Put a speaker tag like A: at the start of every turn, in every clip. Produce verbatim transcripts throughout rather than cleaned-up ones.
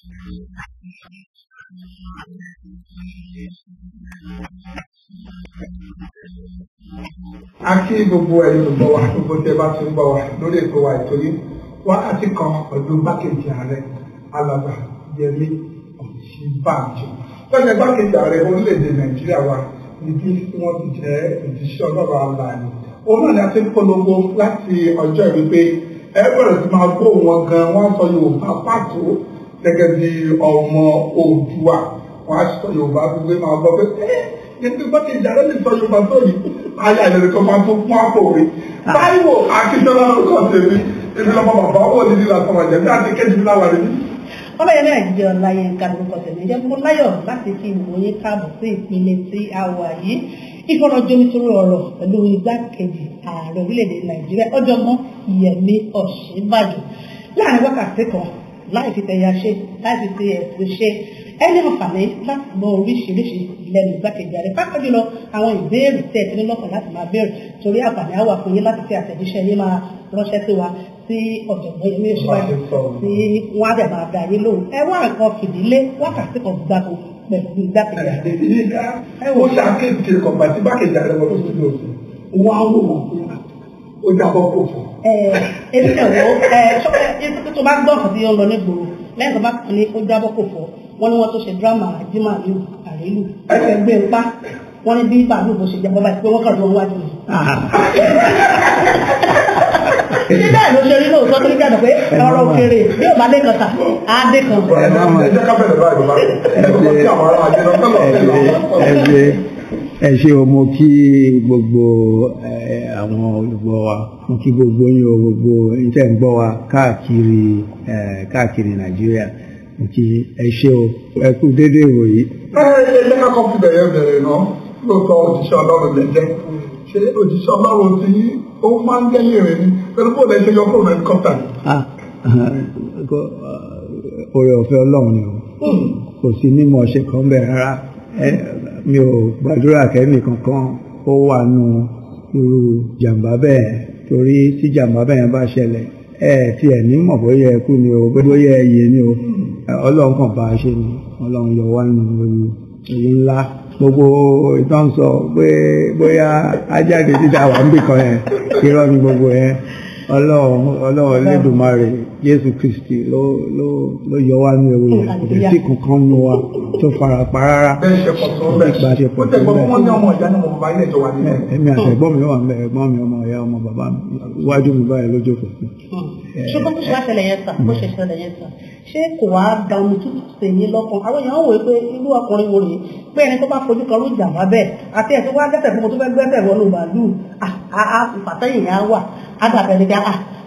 A: Akí gbogbo ẹ̀yin olùgbọ́ wa gbogbo tẹ́ bá ti ń gbọ́ wa lórí ètò wa ìtòrí wákàtí kan pẹ̀lú igbákejì ààrẹ alàgbà Yẹmí Ọ̀ṣínbàjò. Lọ́jọ́ igbákejì ààrẹ orílẹ̀-èdè Nàìjíríà wa níbi tí wọ́n ti jẹ́ òjíṣẹ́ ọlọ́run alààyè. Òun náà ni a ti ń polówó láti ọjọ́ ìwé ẹ bẹ̀rẹ̀ sí máa gbọ́ wọn gan wọ́n sọ Yorùbá pàtó gẹ́gẹ́ bí ọmọ Oòduà wọ́n á sọ Yorùbá gbogbo máa gbọ́ pé ẹ́ yẹtí igbákejì ààrẹ lè sọ Yorùbá tó yìí. Ayé àyẹ̀lẹ̀ kan máa tún fún àpò rẹ̀. Taiwo Akinsola lórúkọ tèmi. Èmi lọ́mọ bàbá owó ní nílà kan àjẹ́ bí àti kéjì láwà rẹ̀.
B: Ọláyẹmí Ajide Olayinka lórúkọ tèmi. Ìjẹ́ fún láyọ̀ láti fi ìwòye káàbọ̀ sí ìpínlẹ̀ tí a wà yìí. Ìfọ̀rọ̀jomitoro ọ̀rọ̀ pẹ̀lú igbákejì ààrẹ orílẹ̀-èdè Nàìjíríà ọ̀jọ̀gbọ́n Yẹmí Ọ̀ṣínbàjò. Láàrin wákàtí kan láì fi tẹ̀yà ṣe láì fi tẹ̀yà ẹ̀sìn ṣe ẹni àǹfààní láti mọ oríṣiríṣi lẹ́nu igbákejì ààrẹ pàápàá jùlọ àwọn ìbéèrè tẹ̀ tí ní lọ́kàn láti máa béèrè torí àǹfààní á wà fún yín láti fi àtẹ̀jíṣẹ́ yín máa ránṣẹ́ sí wa sí ọ̀jọ̀gbọ́n Yẹmí Ọ̀ṣínbàjò tí wọ́n á dẹ̀ máa dá yín lóhùn ẹ wá nǹkan fìdílé wákàtí kan gbàgbó pẹ̀lú igbákejì ààrẹ.
A: ẹ wo ṣàkéèké kọ̀ọ̀gbà tí igbákejì ààrẹ wọ́n tó ti lò sí wọ́n á wò wọ́n ó jábọ́ kò fún.
B: ẹ ẹ ní ẹ̀wọ̀ ẹ ṣọ́ tó bá gbọ́ ọ̀kan tí ó lọ ní gbòòrò lẹ́yìn tó bá kàn ní ó jábọ́ kò fọ́ wọ́n ní wọ́n tó ṣe dírámà àjímà ní àrélù ẹ̀fẹ̀ gbé ń pa wọ́n ní bí bàálù bó ṣe jẹ́bọ́ báyìí pé wọ́n kàn lọ́wọ́ wájú mi. ṣé bẹ́ẹ̀ ló ṣe rí lóòótọ́ tó ní jáde pé ọ̀rọ̀ òkèèrè bí ò bá dé kan tà á dé kan.
C: ẹ ṣe o mo kí gbogbo àwọn olùgbọ́ wa mo kí gbogbo yín o gbogbo iṣẹ́ ń gbọ́ wa káàkiri káàkiri Nàìjíríà kí ẹ ṣe o ẹ kú dédé ìwòyí.
A: ẹ ẹ jẹ́ ká kọ́ fi bẹ̀rẹ̀ bẹ̀rẹ̀ náà lóòótọ́ òjíṣẹ́ Ọlọ́run lè jẹ́ ṣé òjíṣẹ́ Ọlọ́run tí ó máa ń gẹ́lẹ́ rẹ̀ ni pẹ̀lú bó lè ṣe yọ fóònù ẹ̀kọ́tà.
C: oore ọ̀fẹ́ Ọlọ́run ni o kò sí mímọ̀ ṣe kan bẹ́ẹ̀ rárá mi ò gbàdúrà kẹ́mi kankan ó wà nù irú jàǹbá bẹ́ẹ̀ torí tí jàǹbá bẹ́ẹ̀ bá ṣẹlẹ̀ ẹ tí ẹ ní mọ̀ bóyá ẹkú ni o bóyá ẹyẹ ni o Ọlọ́run kàn bá a ṣe ni Ọlọ́run yọ wá nínú ewu èyí ńlá gbogbo ìtàn sọ pé bóyá ajáde dídá wà ń bì kan yẹn irọ́ ni gbogbo yẹn Ọlọ́run Ọlọ́run Elédùmarè Jésù Kristi ló ló ló yọ wá nínú ewu yẹn kò sí kankan nínú wa tó fara pa rárá.
A: bẹ́ẹ̀ ṣe pọ̀ tó bẹ́ẹ̀ ṣe pọ̀ tó bẹ́ẹ̀ wọ́n ní ọmọ ìyá ní ọmọ bàbá ilé ìjọba nílẹ̀.
C: èmi àti ẹ̀gbọ́n mi wà ń bẹ ẹ̀gbọ́n mi ọmọ ìyá ọmọ bàbá mi iwájú mi báyìí lójó fò.
B: ṣùgbọ́n bó ṣe wá ṣẹlẹ̀ yẹn sà bó ṣe ṣẹlẹ̀ yẹn sà ṣé kò wá da omi tútù sí yín lọ́kàn àwọn èèyàn wòye pé irú ọkùnrin wo rèé pé ẹni tó bá fojú kan ló jà wá bẹ́ẹ̀ àti ẹ̀ tó wá gẹ́sẹ̀ fún mo tó fẹ́ gbẹ́sẹ̀ wọnú bàálù ìfàtẹ́yìn yẹn á wà á dàbẹ̀ ní ká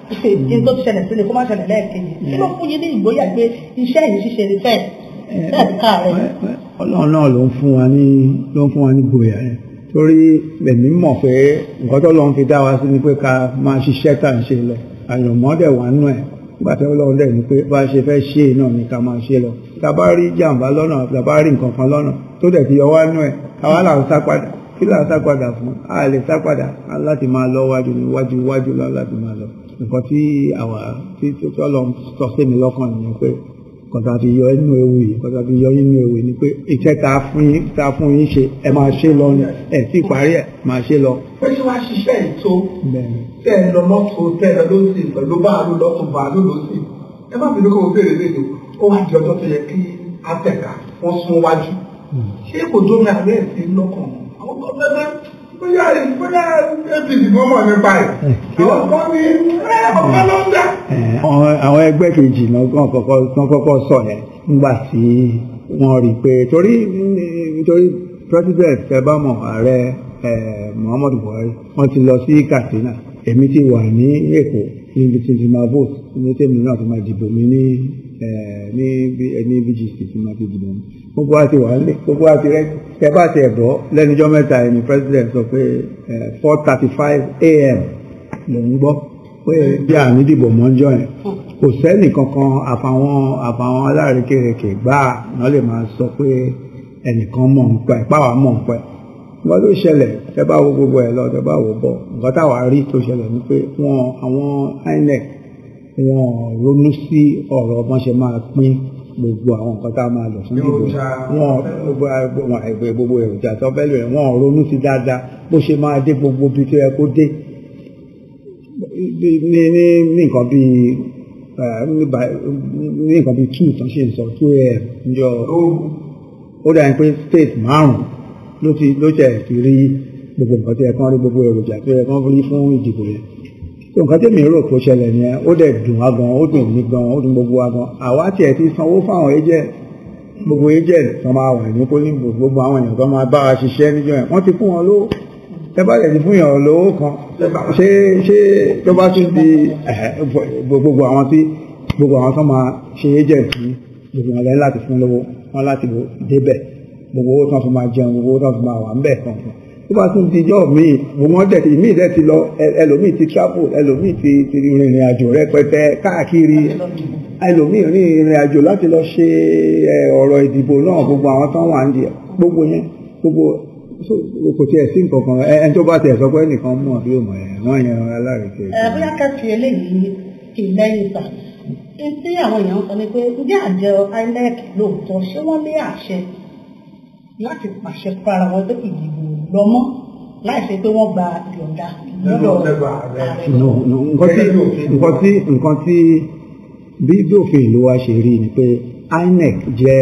B: ní tó ti ṣẹlẹ̀ sílẹ̀ kó má ṣẹlẹ̀ lẹ́ẹ̀kejì kí ló fún yín ní ìgboyà pé iṣẹ́ yìí ṣíṣe ní fẹ́ẹ̀ bẹ́ẹ̀ káàárẹ̀.
C: Ọlọ́run náà ló ń fún wa ní ló ń fún wa ní ìgboyà yẹn torí èmi mọ̀ pé nǹkan tó lọ́n fi dá wa sí ni pé ká máa ṣiṣẹ́ tá à ń ṣe lọ àyànmọ́ dẹ̀ wà nù ẹ̀ nígbà tí Ọlọ́run dẹ̀ ní pé bá a ṣe fẹ́ ṣe náà ni ká máa ṣe lọ tá a bá rí jàǹbá lọ́nà tá a bá rí nǹkan kan lọ́nà tó dẹ̀ ti yọ wá nù ẹ̀ àwa là ń sá padà kí là ń sá padà fún a lè sá padà láti máa lọ wájú ní wájú wájú láti máa lọ nǹkan tí àwa tí Ọlọ́run sọ sí mi lọ́kàn nìyẹn pé kọ̀tà fi yọ inú ewu yìí kọ̀tà fi yọ inú ewu yìí ni pé iṣẹ́ ta fún yín ta fún yín ṣe ẹ máa ṣe lọ ni ẹ sì parí ẹ máa ṣe lọ.
A: pé ṣé wàá ṣiṣẹ́ ètò tẹ́ ẹ lọ lọ́tò tẹ́ ẹ lọ lọ́sì pẹ̀lú báàlú lọ́tò báàlú lọ́sì ẹ má bínú kó o béèrè léde ó wá di ọjọ́ tó yẹ kí atẹ̀ka wọ́n sún wájú ṣé kò dómi àárẹ̀ sí lọ́kàn àwọn gọ́ọ̀mẹ́ntẹ́ bóyá bóyá A P C kan mọ̀ nípa ẹ̀ àwọn kan ní ọ̀pẹ ló ń dá.
C: àwọn ẹgbẹ́ kejì náà kọ́kọ́ sọ yẹn nígbà tí wọ́n rí i pé torí nítorí president ẹ̀bámọ̀ ààrẹ Muhammadu Buhari wọ́n ti lọ sí Katsina èmi ti wà ní Èkó níbi tí ti máa vote ní tèmi náà ti máa dìbò mi ní ní ní B G C ti máa ti dìbò mi gbogbo àti wà lé gbogbo àti rẹ tẹ bá ti ẹ̀bọ́ lẹ́nujọ́ mẹ́ta ẹni president sọ pé four thirty five a m ló ń gbọ́ pé bí àmì dìbò mọ́jọ́ yẹn kò sẹ́nì kankan àfàwọn àfàwọn alárékérekè gbáà náà lè máa sọ pé ẹnìkan mọ̀ ń pẹ́ páwa mọ̀ ń pẹ́ wọ́n ló ṣẹlẹ̀ tẹ bá wo gbogbo ẹ̀ lọ tẹ bá wo bọ̀ nǹkan táwa rí tó ṣẹlẹ̀ ni pé wọ́n àwọn I N E C wọ́n ronú sí ọ̀rọ̀ bọ́n ṣe máa pín gbogbo àwọn nǹkan tá a máa lò fún ìdìbò wọn gbogbo èròjà tó fẹ́ lò rẹ̀ wọ́n ronú sí dáadáa bó ṣe máa dé gbogbo ibi tó yẹ kó dé ní ní ní nǹkan bíi ní nǹkan bíi two tán ṣe ń sọ two a.m. níjọ́ ó dà ní pé state márùn-ún ló ti ló tẹ̀ ti rí gbogbo nǹkan tó yẹ kán rí gbogbo èròjà tó yẹ kán rí fún ìdìbò yẹn tó nǹkan tèmi rò kó ṣẹlẹ̀ nìyẹn ó dẹ̀ dùn wá gan ó dùn mí gan ó dùn gbogbo wa gan àwa tiẹ̀ ti sanwó fáwọn agent gbogbo agent tó máa wà ní polling booth gbogbo àwọn èèyàn tó máa bá wa ṣiṣẹ́ níjọ́ yẹn wọ́n ti fún wọn lówó ẹ bá lẹ̀ ti fún yàn lówó kan ṣé ṣé tó bá tún di gbogbo àwọn tí gbogbo àwọn tó máa ṣe agent ní gbogbo wọn lẹ́yìn láti fún lówó wọn láti débẹ̀ gbogbo owó tó fi máa jẹun gbogbo owó tó fi máa wà ń bẹ̀ kankan tó bá tún di jọ́ míì gbogbo wọn tẹ̀ míì tẹ̀ ti lọ ẹlòmíì ti travel ẹlòmíì ti ti rìnrìn àjò rẹpẹtẹ káàkiri ẹlòmíì rin ìrìn àjò láti lọ ṣe ọ̀rọ̀ ìdìbò náà gbogbo àwọn tó wà ń di gbogbo yẹn gbogbo kò tiẹ̀ sí nǹkan kan ẹni tó bá tiẹ̀ sọ pé nìkan mú àbí òmò ẹ̀ wọ́n yẹn alárèké.
B: ẹ bóyá ká fi eléyìí kì í lẹ́yìn sà tí àwọn èèyàn sọ ni pé ǹjẹ́ àjọ I N E C lóòótọ́ ṣé wọ́n ní àṣẹ láti pàṣẹ fara wọn pé ìdìbò lọ mọ́ láì ṣe pé wọ́n gba ìyọ̀ǹda lọ́dọ̀ ààrẹ.
C: nǹkan tí nǹkan tí bí dòfin ìlú wa ṣe rí ni pé I N E C jẹ́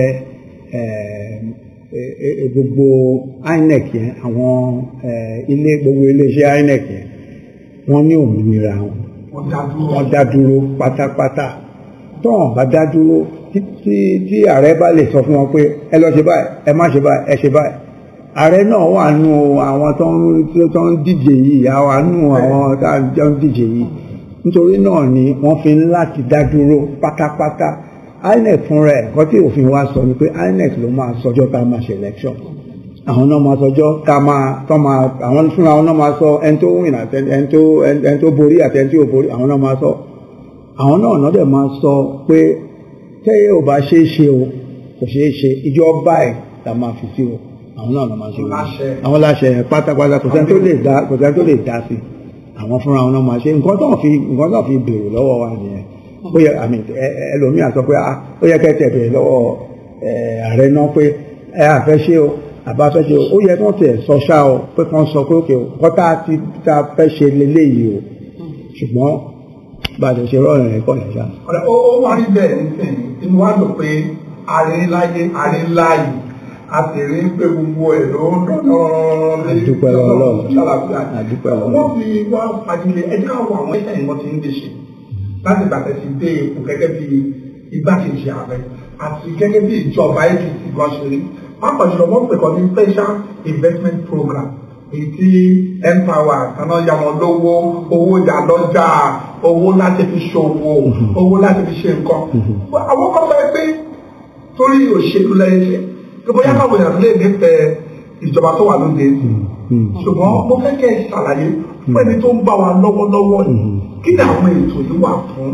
C: gbogbo I N E C yẹn àwọn ilé gbogbo iléeṣẹ́ I N E C yẹn wọ́n ní òmìnira wọn wọ́n dá dúró pátápátá tó wọ́n bá dá dúró tí tí ààrẹ bá lè sọ fún wọn pé ẹ lọ ṣe báyìí ẹ má ṣe báyìí ẹ ṣe báyìí ààrẹ náà wà nù àwọn tó ń tó ń díje yìí àwọn nù àwọn tó ń díje yìí nítorí náà ni wọ́n fi ń láti dá dúró pátápátá I N E C fún rẹ̀ nǹkan tí òfin wa sọ ni pé I N E C ló máa sọjọ́ tá a máa ṣe election àwọn náà máa sọjọ́ tá a máa tọ́ máa àwọn fúnra wọn náà máa sọ ẹni tó wìn àti ẹni tó ẹni tó borí àti ẹni tí ò borí àwọn náà máa sọ àwọn náà náà dẹ̀ máa sọ pé tẹ́yẹ ò bá ṣeé ṣe o kò ṣeé ṣe ìjọ báyìí la máa fi sí o àwọn náà náà máa ṣe wọ́n àwọn láṣẹ yẹn pátápátá kò sẹ́ni tó lè dá kò sẹ́ni tó lè dá sí àwọn fúnra wọn náà máa ṣe nǹkan tó fi nǹkan tó fi béèrè lọ́wọ́ wa nìyẹn ó yẹ àmì ẹlòmíà sọ pé ó yẹ kẹ́tẹ̀ béèrè lọ́wọ́ ààrẹ náà pé ẹ àfẹ́ ṣe o àbá fẹ́ ṣe o ó yẹ kán tẹ̀ sọ ṣá o pé kán sọ pé òkè o kọ́tà ti ta fẹ́ ṣe leléyìí o ṣùgbọ́n bàtẹ̀ ṣe rọrùn rẹ̀ kọ́ yẹn ṣá.
A: ọ̀rẹ́ ó wá rí bẹ́ẹ̀ nísìnyí inú wa dùn pé ààrẹ láyé ààrẹ láàyè a sì rí pé gbogbo ẹ̀ ló ń dán
C: àdúpẹ́ Ọlọ́run àdúpẹ́ Ọlọ́run.
A: wọ́n fi wá fagilé ẹjẹ́ àwọn àwọn ẹ̀ṣẹ̀ ìwọ̀n ti ń dè ṣe láti bàtẹ̀ sí dé ipò gẹ́gẹ́ bí igbákejì ààrẹ àti gẹ́gẹ́ bí ìjọba A P C gan ṣe rí pápá jùlọ wọ́n pè kọ́ ní special investment program èyí empower kaná ya wọn lówó owó yà lọ́jà owó láti fi ṣòwò owó láti fi ṣe nǹkan àwọn kan bá pé torí òṣèlú lẹ́yìn ṣe tó bóyá káwọn èèyàn lè nífẹ̀ẹ́ ìjọba tó wà lóde ṣùgbọ́n mo fẹ́ kẹ́ ẹ ṣàlàyé fún ẹni tó ń bá wa lọ́wọ́lọ́wọ́ yìí kí ni àwọn ètò yìí wà fún.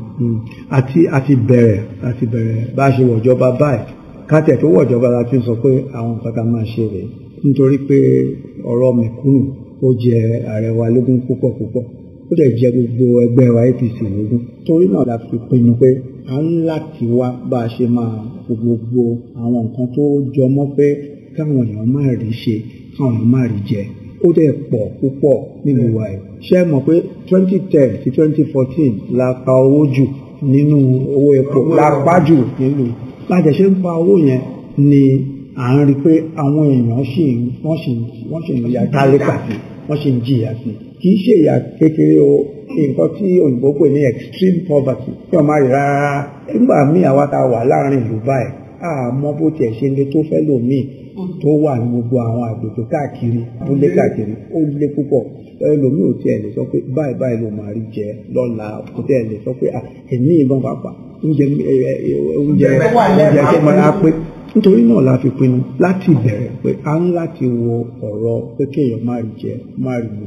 C: àti àti bẹ̀rẹ̀ àti bẹ̀rẹ̀ bá a ṣe wọ̀jọba báyìí kátẹ̀ tó wọ̀jọba la ti sọ pé àwọn nǹkan tá a máa ṣe rèé nítorí pé ọ̀rọ̀ mẹ̀kúnnù ó jẹ ààrẹ wa lógún púpọ̀ púpọ̀ ó dẹ̀ jẹ gbogbo ẹgbẹ́ wa A P C lógún torí náà la fi pinnu pé a ń láti wá bá a ṣe máa gbogbo àwọn nǹkan tó jọmọ́ pé káwọn èèyàn máa rí ṣe káwọn èèyàn máa rí jẹ ó dẹ̀ pọ̀ púpọ̀ nínú wa ẹ̀ ṣé ẹ mọ̀ pé twenty ten sí twenty fourteen la pa owó jù nínú owó epo la pa jù nínú láti ṣe ń pa owó yẹn ni à ń rí pé àwọn èèyàn ṣì wọ́n ṣì wọ́n ṣì ń ya tálíkà sí wọ́n ṣì ń jìyà sí kì í ṣe ìyà kékeré o nǹkan tí òyìnbó pè ní extreme poverty tí wọ́n máa rí rárá nígbà míì àwa tá a wà láàrin ìlú báyìí àmọ́ bó tiẹ̀ ṣe lé tó fẹ́ lòmíì tó wà ní gbogbo àwọn àgbègbè káàkiri tó lé káàkiri ó lé púpọ̀ ẹlòmíì ò tiẹ̀ lè sọ pé báyìí báyìí ló máa rí jẹ lọ́la kò tiẹ̀ lè sọ pé ẹ̀mí ìbọn pàápàá oúnjẹ oúnjẹ oúnjẹ tó máa pé nítorí náà la fi pinnu láti bẹ̀rẹ̀ pé a ń láti wo ọ̀rọ̀ pé kéèyàn má rí jẹ má rí mu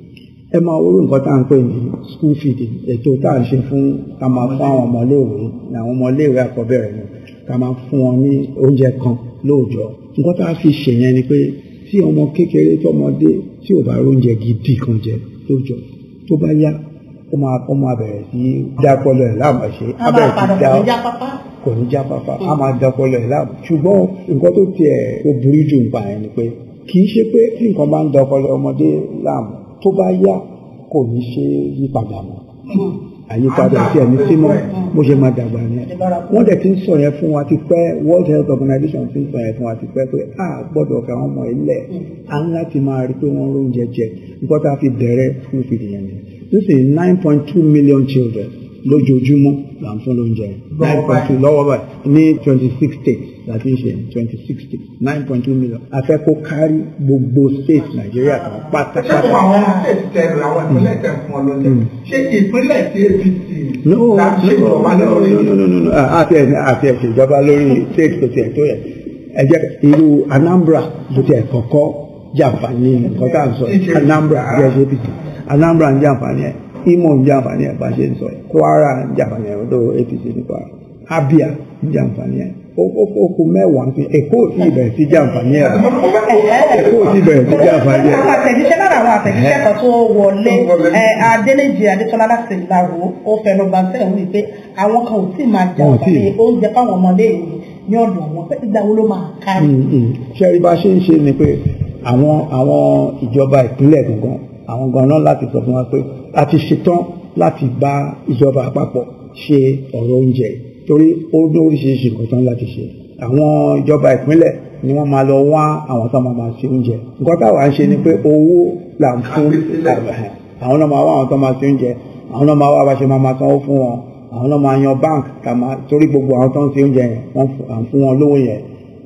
C: ẹ máa wúrú nǹkan tá à ń pè ní school feeding ètò tá à ń ṣe fún ká máa fún àwọn ọmọléèwé àwọn ọmọléèwé àkọ́bẹ̀rẹ̀ ni ká máa fún wọn ní oúnjẹ kan lóòjọ́ nǹkan tá a fi ṣèyẹn ni pé tí ọmọ kékeré tọmọdé tí ò bá róúnjẹ gidi kan jẹ lóòjọ́ tó bá yá ó máa ó máa bẹ̀rẹ̀ sí dápọlọ ẹ̀ láàmú ṣe á bẹ̀rẹ̀ sí dá kò ní já pápá á máa dápọlọ ẹ̀ láàmú ṣùgbọ́n nǹkan tó tiẹ̀ tó burú jù nípa ẹ̀ ni pé kì í ṣe pé tí nǹkan bá ń dápọlọ ọmọdé láàmú tó bá yá kò ní ṣe yípadà mọ́ àyípadà tí ẹni tí mo mo ṣe máa dàgbà ni wọ́n dẹ̀ ti ń sọ yẹn fún wa ti pẹ́ World Health Organization ti ń sọ yẹn fún wa ti pẹ́ pé a gbọ́dọ̀ fẹ́ àwọn ọmọ ilẹ̀ à ń láti máa rí pé wọ́n róúnjẹ jẹ nǹkan tá a fi bẹ̀rẹ̀ school feed yẹn ni this is nine point two million children lójoojúmọ́ là ń fún lóúnjẹ nine point two lọ́wọ́ báyìí ní twenty six states láti ṣe twenty six states nine point two million a fẹ́ kó kárí gbogbo states Nàìjíríà kan pátápátá.
A: ṣé fún àwọn states tẹ̀lé àwọn ìpínlẹ̀ tẹ̀ fún ọ lóúnjẹ ṣé ìpínlẹ̀ tí A P C láti ṣe ìjọba lórí.
C: no no no no àti ẹ̀ àti ẹ̀ ṣèjọba lórí state tó tiẹ̀ tó yẹ ẹ jẹ́ irú Anambra tó tiẹ̀ kọ́kọ́ jàǹfààní nǹkan tá à ń sọ Anambra bí ẹ ṣe A P C Anambra ń jàǹfààní ẹ̀ Imo ń jàǹfààní ẹ̀ bá ṣe ń sọ ẹ̀ Kwara ń jàǹfààní ẹ̀ ọdọ A P C ní Kwara Abia ń jàǹfààní ẹ̀ ó kú mẹ́wàá ń fi Èkó sí ìbẹ̀rẹ̀ sí jàǹfààní ẹ̀ Èkó sí ìbẹ̀rẹ̀ sí jàǹfààní ẹ̀.
B: àtẹ̀jíṣẹ́ lára àwọn àtẹ̀jíṣẹ́ kan tó wọlé Adéléjì Adétọ́lá láti ìlàró ó fẹnu bá sẹ́yìn wí pé àwọn kan ò tí ì máa jàǹfààní oúnjẹ fáwọn ọmọdé yìí ní ọ̀dọ̀ àwọn pé ìgbà wo ló máa kárí.
C: ṣẹ́rí bá ṣe ń ṣe ni pé àwọn àwọn ìjọba ìpínlẹ̀ gangan àwọn ganan láti sọ fún wa pé a ti ṣetán láti bá ìjọba àpapọ̀ ṣe ọ̀rọ̀ oúnjẹ torí ó ní oríṣiríṣi nǹkan tán láti ṣe àwọn ìjọba ìpínlẹ̀ ni wọ́n máa lọ wá àwọn tó máa máa ṣe oúnjẹ nǹkan táwa ń ṣe ni pé owó là ń fún àwọn náà máa wá àwọn tó máa ṣe oúnjẹ àwọn náà máa wá bá ṣe máa máa sanwó fún wọn àwọn náà máa yan bank torí gbogbo àwọn tó ń ṣe oúnjẹ yẹn wọ́n fún wọn lówó yẹn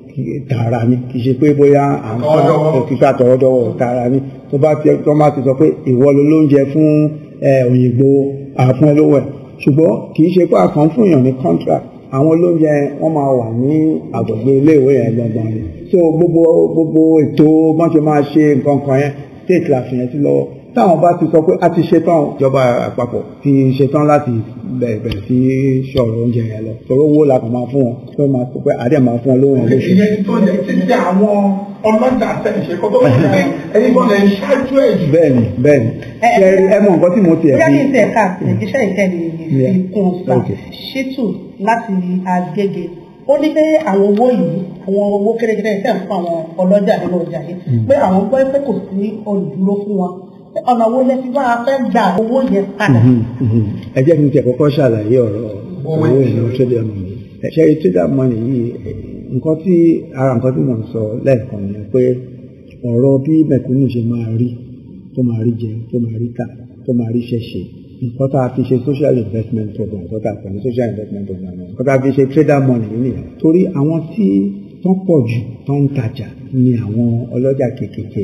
C: tààrà ni kì í ṣe pé bóyá à ń fún kíkà tọwọ́dọ́wọ́ tààrà ni tó bá ti tó bá ti sọ pé ìwọ ló lóúnjẹ fún òyìnbó àfún ẹ lówó ẹ ṣùgbọ́n kì í ṣe pé àkàn fún èèyàn ní contract àwọn olóúnjẹ wọ́n máa wà ní àgbègbè iléèwé yẹn gbọ̀ngàn ni so gbogbo gbogbo ètò bọ́n ṣe máa ṣe nǹkan kan yẹn state la fi yẹn sí lọ́wọ́ táwọn bá ti sọ pé a ti ṣetán ìjọba àpapọ̀ ti ṣetán láti bẹ̀rẹ̀ sí ṣọ̀rọ̀ oúnjẹ yẹn lọ torí owó la kàn máa fún wọn tó máa sọ pé àdé máa fún wọn lówó yẹn lóṣù.
A: ìyẹn tó yẹ ti di àwọn ọlọ́jà àtẹ̀ṣe kó tó wọ́n ṣe ẹni bọ́ lẹ̀ ń ṣáájú ẹ̀ jù.
C: bẹ́ẹ̀ni bẹ́ẹ̀ni ṣe ẹ mọ nǹkan tí mo tiẹ̀ fi.
B: bóyá kí n tẹ̀ ká àtẹ̀jíṣẹ́ ìkẹ́ni fi kún un sa ṣètò láti Agége ó ní pé àwọn owó yìí àwọn owó kérékéré tẹ̀ ń fún àwọn ọlọ́jà nínú ọjà yìí pé àwọn gbọ́ pé kò sí olùdúró fún wọn ọ̀nà owó lẹ́sí bá a fẹ́ gba owó yẹn padà.
C: ẹ jẹ́ kí n tiẹ̀ kọ́kọ́ ṣàlàyé ọ̀rọ̀ owó ìlú trader money ṣe trader money yìí nǹkan tí ara nǹkan tí mo ń sọ lẹ́ẹ̀kan ni pé ọ̀rọ̀ bí mẹ̀kúnnù ṣe máa rí tó máa rí jẹ tó máa rí tà tó máa rí ṣẹ̀ṣẹ̀ nǹkan tá a fi ṣe social investment program nǹkan tá a pè ní social investment program nǹkan tá a fi ṣe trader money nìyẹn torí àwọn tí tán pọ̀ jù tán ń tajà ní àwọn ọlọ́jà kéékèèké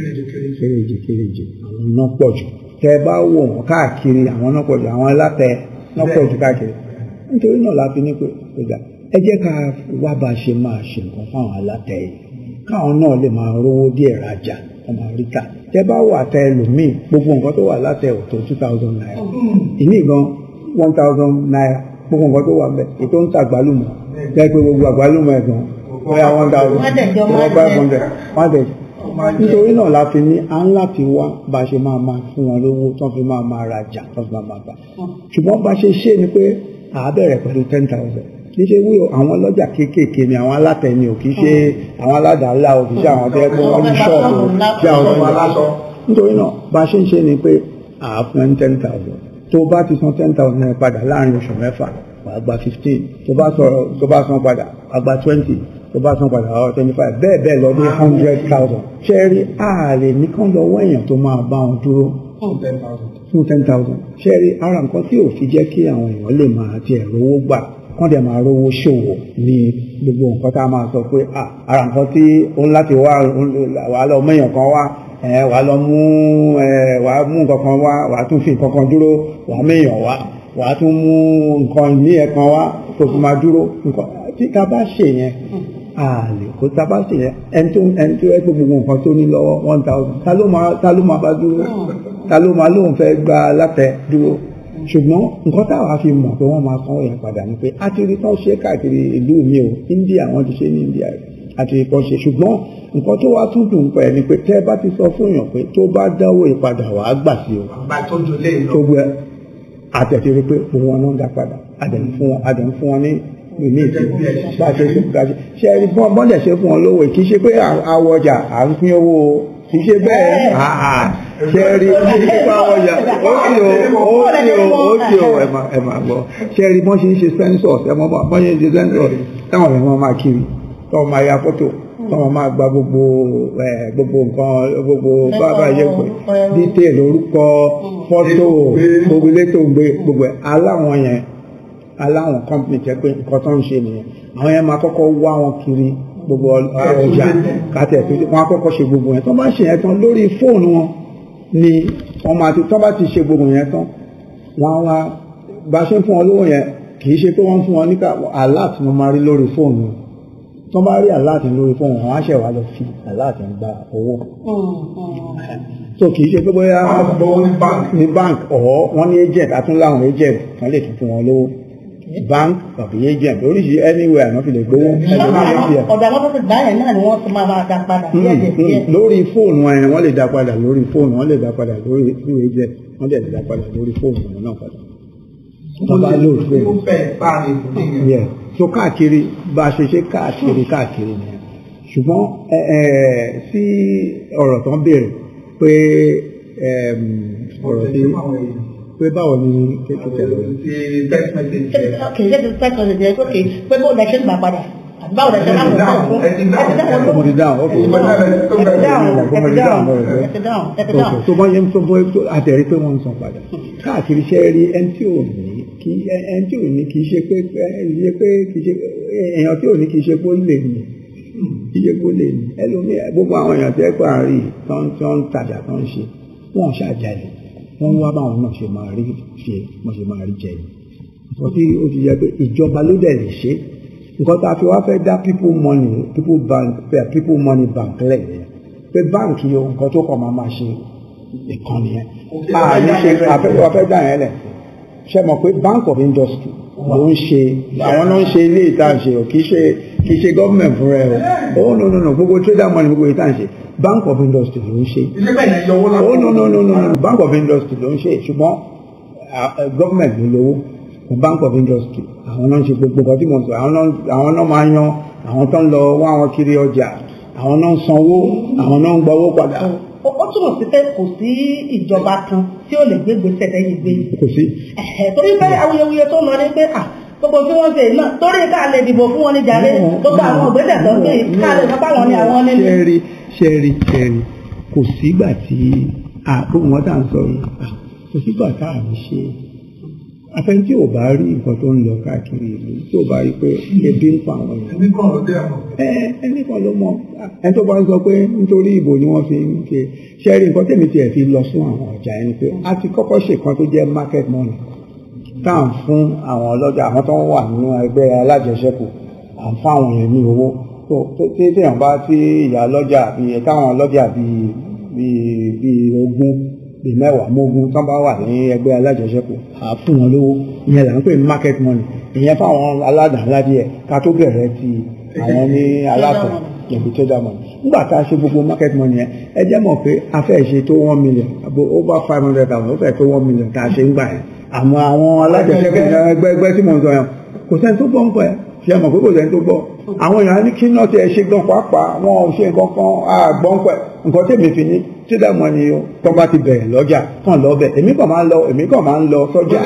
C: kéréje kéréje àwọn náà pọ̀ jù tẹ bá wò wọ́n káàkiri àwọn náà pọ̀ jù àwọn alátẹ náà pọ̀ jù káàkiri nítorí náà la fi ní pé ọjà ẹ jẹ́ ká wá bá a ṣe máa ṣe nǹkan fáwọn alátẹ yìí káwọn náà lè máa rówó díẹ̀ rajà ọmọ àríkà tẹ bá wà tẹ ẹlòmíì gbogbo nǹkan tó wà látẹ ò tó two thousand naira ìní gan one thousand naira gbogbo nǹkan tó wà bẹ́ẹ̀ ètò ń ta àgbálùmọ̀ jẹ́ pé gbogbo àgbálùmọ̀ ẹ̀ gan bóyá one thousand one five hundred one hundred nítorí náà la fi ní à ń láti wá bá a ṣe máa máa fún wọn lówó tó fi máa máa rajà tó fi máa máa bà ṣùgbọ́n bá a ṣe ṣe ni pé à á bẹ̀rẹ̀ pẹ̀lú ten thousand kì í ṣe wí àwọn ọlọ́jà kéékèèké ni àwọn alátẹni ò kì í ṣe àwọn aládàá-ńlá ò kì í ṣe àwọn tó yẹ pé wọ́n ní ṣọ́ọ̀bù ṣe àwọn ọmọ aláṣọ nítorí náà bá a ṣe ń ṣe ni pé à á fún ẹni ten thousand tó bá ti san ten thousand naira padà láàrin oṣù mẹ́fà wàá gba fifteen tó bá sọ̀rọ̀ tó bá san padà wàá gba twenty tó bá san padà wàá twenty five bẹ́ẹ̀ bẹ́ẹ̀ lọ ní hundred thousand ṣẹ́ẹ́rì ààrẹ nìkan lọ́wọ́ èèyàn tó máa bá wọn dúró fún ten thousand ṣẹ́ẹ́rì ara nǹkan tí ò fi jẹ́ kí àwọn èèyàn lè máa tiẹ̀ rówó gbà kán dẹ̀ máa rówó ṣòwò ní gbogbo nǹkan tá a máa sọ pé ara nǹkan tí ó ń láti wá wàá lọ mú èèyàn kan wá wàá lọ mú wàá mú nǹkan kan wá wàá tún fi nǹkan kan dúró wàá mú èèyàn wá wàá tún mú nǹkan ní ẹ̀kan wá tó fi máa dúró nǹkan tí ta bá ṣe yẹn àlè kó ta bá ṣe yẹn ẹni tó ẹni tó ẹ gbogbo nǹkan tó ní lọ́wọ́ one thousand ta ló máa ta ló máa bá dúró ta ló máa lóun fẹ́ gba látẹ̀ dúró ṣùgbọ́n nǹkan táwa fi mọ̀ pé wọ́n máa sanwó yẹn padà ní pé a ti rí tán ṣe káàkiri ìlú mi o India wọ́n ti ṣe ní India àti ìkọ́ ṣe ṣùgbọ́n nǹkan tó wá tún dùn pẹ̀ ni pé tẹ́ bá ti sọ fún èèyàn pé tó bá dáwó ìpadà wàá gbà sí o
A: àgbà tó jọlé lọ
C: tó gbẹ àtẹ̀tẹ̀ rí pé òun wọn ló ń dá padà àdẹ̀ń fún wọn àdẹ̀ń fún wọn ní ìmí ìtìlú bá a ṣe ṣe bá a ṣe ṣe rí bọ́n bọ́ndẹ̀ ṣe fún wọn lówó kì í ṣe pé àwọ̀ ọjà à ń pín owó kì í ṣe bẹ́ẹ̀ àà ṣe rí nípa ọjà ó sì o ó sì o ó sì o ẹ̀ máa gbọ́ ṣe rí bọ́n ṣe ń ṣe sensors ẹ̀ mọ́ bọ́n ṣe ń ṣe sensors táwọn ẹ̀ máa kiri táwọn máa ya fọ́tò táwọn máa gba gbogbo ẹ̀ gbogbo nǹkan gbogbo bábà yẹ pé detail orúkọ fọ́tò gbogbo ilé tó ń gbé gbogbo ẹ̀ aláwọn yẹn aláwọn company jẹ́ pé nǹkan tó ń ṣe nìyẹn àwọn yẹn máa kọ́kọ́ wá wọn kiri gbogbo ọjà kàtẹ́ tó wọ́n á kọ́kọ́ ṣe gbogbo yẹn tó bá ṣe yẹn tán lórí fóònù wọn ni wọ́n máa ti tó bá ti ṣe gbogbo yẹn tán wọ́n á wá bá ṣe ń fún wọn lówó yẹn kì í ṣe pé wọ́n ń fún wọn níka alert ni wọ́n máa rí lórí fóònù tó bá rí alert lórí fóònù wọn á ṣẹ̀ wá lọ fi alert ń gba owó so kì í ṣe pé bóyá ní bank ọ̀ wọ́n ní agent àtúnláwọn agent kan lè tún fún wọn lówó bank tàbí agent oríṣi anywhere wọ́n fi lè gbowó.
B: ọ̀dà wọn tó ti gbá yẹn náà ni wọ́n ti máa máa dá padà díẹ̀.
C: lórí fóònù ẹ̀ wọ́n lè dá padà lórí fóònù wọ́n lè dá padà lórí agent wọ́n lè dá padà lórí fóònù wọn náà padà. wọ́n bá lò fóònù. yes so káàkiri bá a ṣe ṣe káàkiri káàkiri nìyẹn ṣùgbọ́n sí ọ̀rọ̀ tó ń béèrè pé ọ̀rọ̀ tí pé báwo ni kékeré lọ.
B: kì í ṣe ti text message yẹn ok pé bó lẹ ṣe ń gbà padà àti báwo lẹ ṣe máa ń gbà fún.
C: mo ti dáhùn ok mo ti dáhùn tó bá yẹn tó bọ́ àtẹ̀rí pé wọ́n ń san padà káàkiri ṣe rí ẹni tí ò ní kí ẹni tí ò ní kì í ṣe pé ṣe pé kì í ṣe èèyàn tí ò ní kì í ṣe pé ó lè ní kì í ṣe pé ó lè ní ẹlòmíì gbogbo àwọn èèyàn tí ẹ pa àárín tó ń tajà tó ń ṣe wọ́n ṣàjàlè wọ́n wá báwọn náà ṣe máa rí ṣe wọ́n ṣe máa rí jẹ yìí nǹkan tí ó ti yẹ pé ìjọba ló dẹ̀ lè ṣe nǹkan tá a fi wá fẹ́ dá people money people bank people money bank lẹ́yìn pé báǹkì o nǹkan tó kàn máa máa ṣe ìkànnì yẹn àní ṣe àfẹ́wọ́ fẹ́ dá yẹn lẹ̀ ṣe mọ̀ pé bank of industry ló ń ṣe àwọn náà ń ṣe ilé ìtànṣe o kì í ṣe kì í ṣe government fún rẹ o oh no no no gbogbo trader money gbogbo ìtànṣe bank of industry ló ń ṣe oh no no no no bank of industry ló ń ṣe ṣùgbọ́n government ló lówó bank of industry àwọn náà ń ṣe gbogbo nǹkan tí mo sọ àwọn náà máa yan àwọn tó ń lọ wá wọn kiri ọjà àwọn náà ń sanwó àwọn náà ń gba owó padà.
B: ó túmọ̀ sí pé kò sí ìjọba kan tí ó lè gbé gbèsè lẹ́yìn gbé yìí.
C: kò sí.
B: torí pé awuyewuye tó lọ ní pé gbogbo tí wọ́n ṣe náà torí ká lè dìbò fún wọn ní jàre gbogbo àwọn ògbésẹ̀ tó ń gbé yìí ká lè sọ báwọn ni àwọn nínú.
C: ṣẹ́ẹ̀rì ṣẹ́ẹ̀rì ṣẹ́ẹ̀rì kò sígbà tí àkókò wọn tà ń sọ yìí kò sígbà tá à ń ṣe afẹ́ni tí ò bá rí nǹkan tó ń lọ káàkiri ìlú tí ò bá rí pé ebi ń pa àwọn èèyàn.
A: ẹnì kan ló dé àmọ́.
C: ẹ ẹnì kan ló mọ ẹni tó bá ń sọ pé nítorí ìbò ni wọ́n fi ń ṣe ṣẹ́ẹ̀rì nǹkan tèmi tiẹ̀ fi lọ fún àwọn ọjà ẹni pé a ti kọ́kọ́ ṣe kan tó jẹ́ market money tá à ń fún àwọn ọlọ́jà àwọn tó ń wà nínú ẹgbẹ́ alájẹsẹ́kù à ń fún àwọn èèyàn ní owó tó tí téèyàn bá tí ìyá ọlọ́jà bíi táwọn ọlọ́jà bíi bíi bíi ogún bíi mẹ́wàá mógún tán bá wà ní ẹgbẹ́ alájẹsẹ́kù à fún wọn lówó ìyẹn là ń pè ní market money ìyẹn fáwọn aládàá díẹ̀ ká tó bẹ̀rẹ̀ ti àwọn ní aláàtọ̀ ìbí trader money nígbà tá a ṣe gbogbo market money yẹn ẹ jẹ́ mọ̀ pé a fẹ́ ṣe tó one million àbò over five hundred thousand ó fẹ́ tó one million tá a ṣe ń gbà yẹn àmọ́ àwọn alájẹsẹ́kù ẹgbẹ́ ẹgbẹ́ tí mo ń sọ yẹn kò sẹ́ni tó gbọ́ ń pọ̀ ẹ́ ṣe mọ̀ pé kò sẹ́ni tó gbọ́ àwọn èèyàn ní kí náà ti ẹ̀ ṣe gan pàápàá wọn ò ṣe nǹkan kan àgbọ̀n pẹ̀ nǹkan tèmi fi ní trader money o tó bá ti bẹ̀rẹ̀ lọ́jà kàn lọ bẹ̀ èmi kàn máa ń lọ èmi kàn máa ń lọ sọ́jà.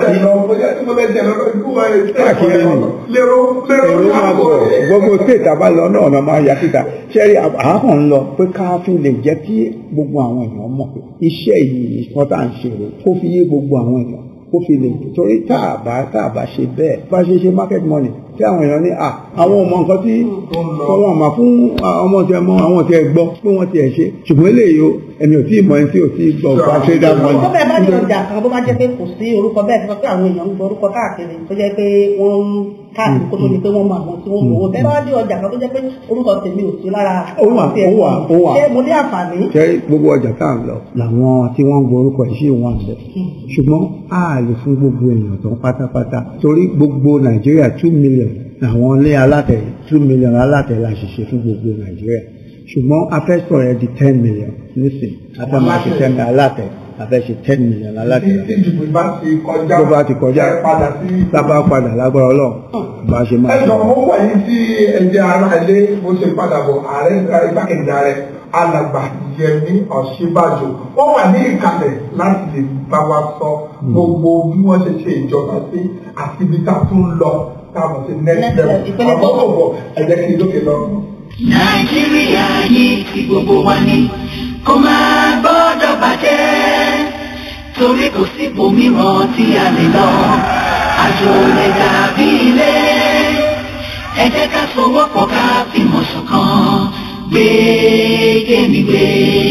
C: káàkiri ni èrò máa bọ̀ gbogbo state àbálọ náà ọ̀nà máa yà síta ṣẹ́rí àákàn ń lọ pé ká fi lè jẹ́ kí gbogbo àwọn èèyàn mọ̀ pé iṣẹ́ yìí kan tá à ń ṣe rè kó fi yé gbogbo àwọn èèyàn kó fi lè torí tá a bá tá a bá ṣe bẹ́ẹ̀ bá ṣe ṣe market money tí àwọn èèyàn ní à àwọn ọmọ nǹkan tí wọ́n máa fún ọmọ tí ẹ mọ àwọn tí ẹ gbọ́ pé wọ́n ti ẹ̀ ṣe ṣùgbọ́n eléyìí o ẹni ò tí ì mọ ẹni tí ò tí ì gbọ́ ọ̀pá trader money.
B: tó bẹ́ẹ̀ bá ní ọjà kan bó bá jẹ́ pé kò sí orúkọ bẹ́ẹ̀ tó pé àwọn èèyàn ń gbọ́ orúkọ káàkiri tó jẹ́ pé wọ́n ń káàkiri kó tó di pé wọ́n mọ àwọn tí wọ́n mọ̀ owó bẹ́ẹ̀ bá ní ọjà kan tó jẹ́ pé orúkọ tèmi ò sí lára àwọn tí ẹ mọ̀ ṣé mo ní àǹfààní.
C: ṣé gbogbo ọjà tá à ń lọ làwọn tí wọ́n ń gbọ́ orúkọ yìí sí wọn lẹ ṣùgbọ́n a lè fún gbogbo èèyàn tán pátápátá torí gbogbo Nàìjíríà two million àwọn ilé alátẹ two million alátẹ la ṣiṣẹ́ fún gbogbo Nàìjíríà ṣùgbọ́n afẹ́sọ̀ rẹ̀ di ten million nísìn afẹ́mọ̀ àti ten million alátẹ a fẹ́ ṣe ten million aláṣẹ.
A: tí ìdìbò bá ti kọjá
C: tó bá ti kọjá
A: padà sí.
C: lábá padà lágbára Ọlọ́run bá a ṣe máa.
A: ẹjọ mo wà yìí tí ẹjẹ ara ilé bó ṣe padà bọ̀ ààrẹ igbákejì ààrẹ alàgbà Yẹmí Ọ̀ṣínbàjò wọ́n wà ní ìkàlẹ̀ láti lè bá wa sọ gbogbo bí wọ́n ṣe ṣe ìjọba sí àti ibi tá a tún lọ táwọn ti next level ọmọ bọ̀ ẹ̀jẹ̀ kí n lókè lọ.
D: Nàìjíríà yìí ti gbogbo wa ní kó máa gbọ́dọ̀ bàjẹ́ torí kò sí ibòmíràn tí a lè lọ àjò lè dàbí ilé ẹ jẹ́ ká fọwọ́pọ̀ ká fìmọ̀ ṣọ̀kan gbé kémi gbé.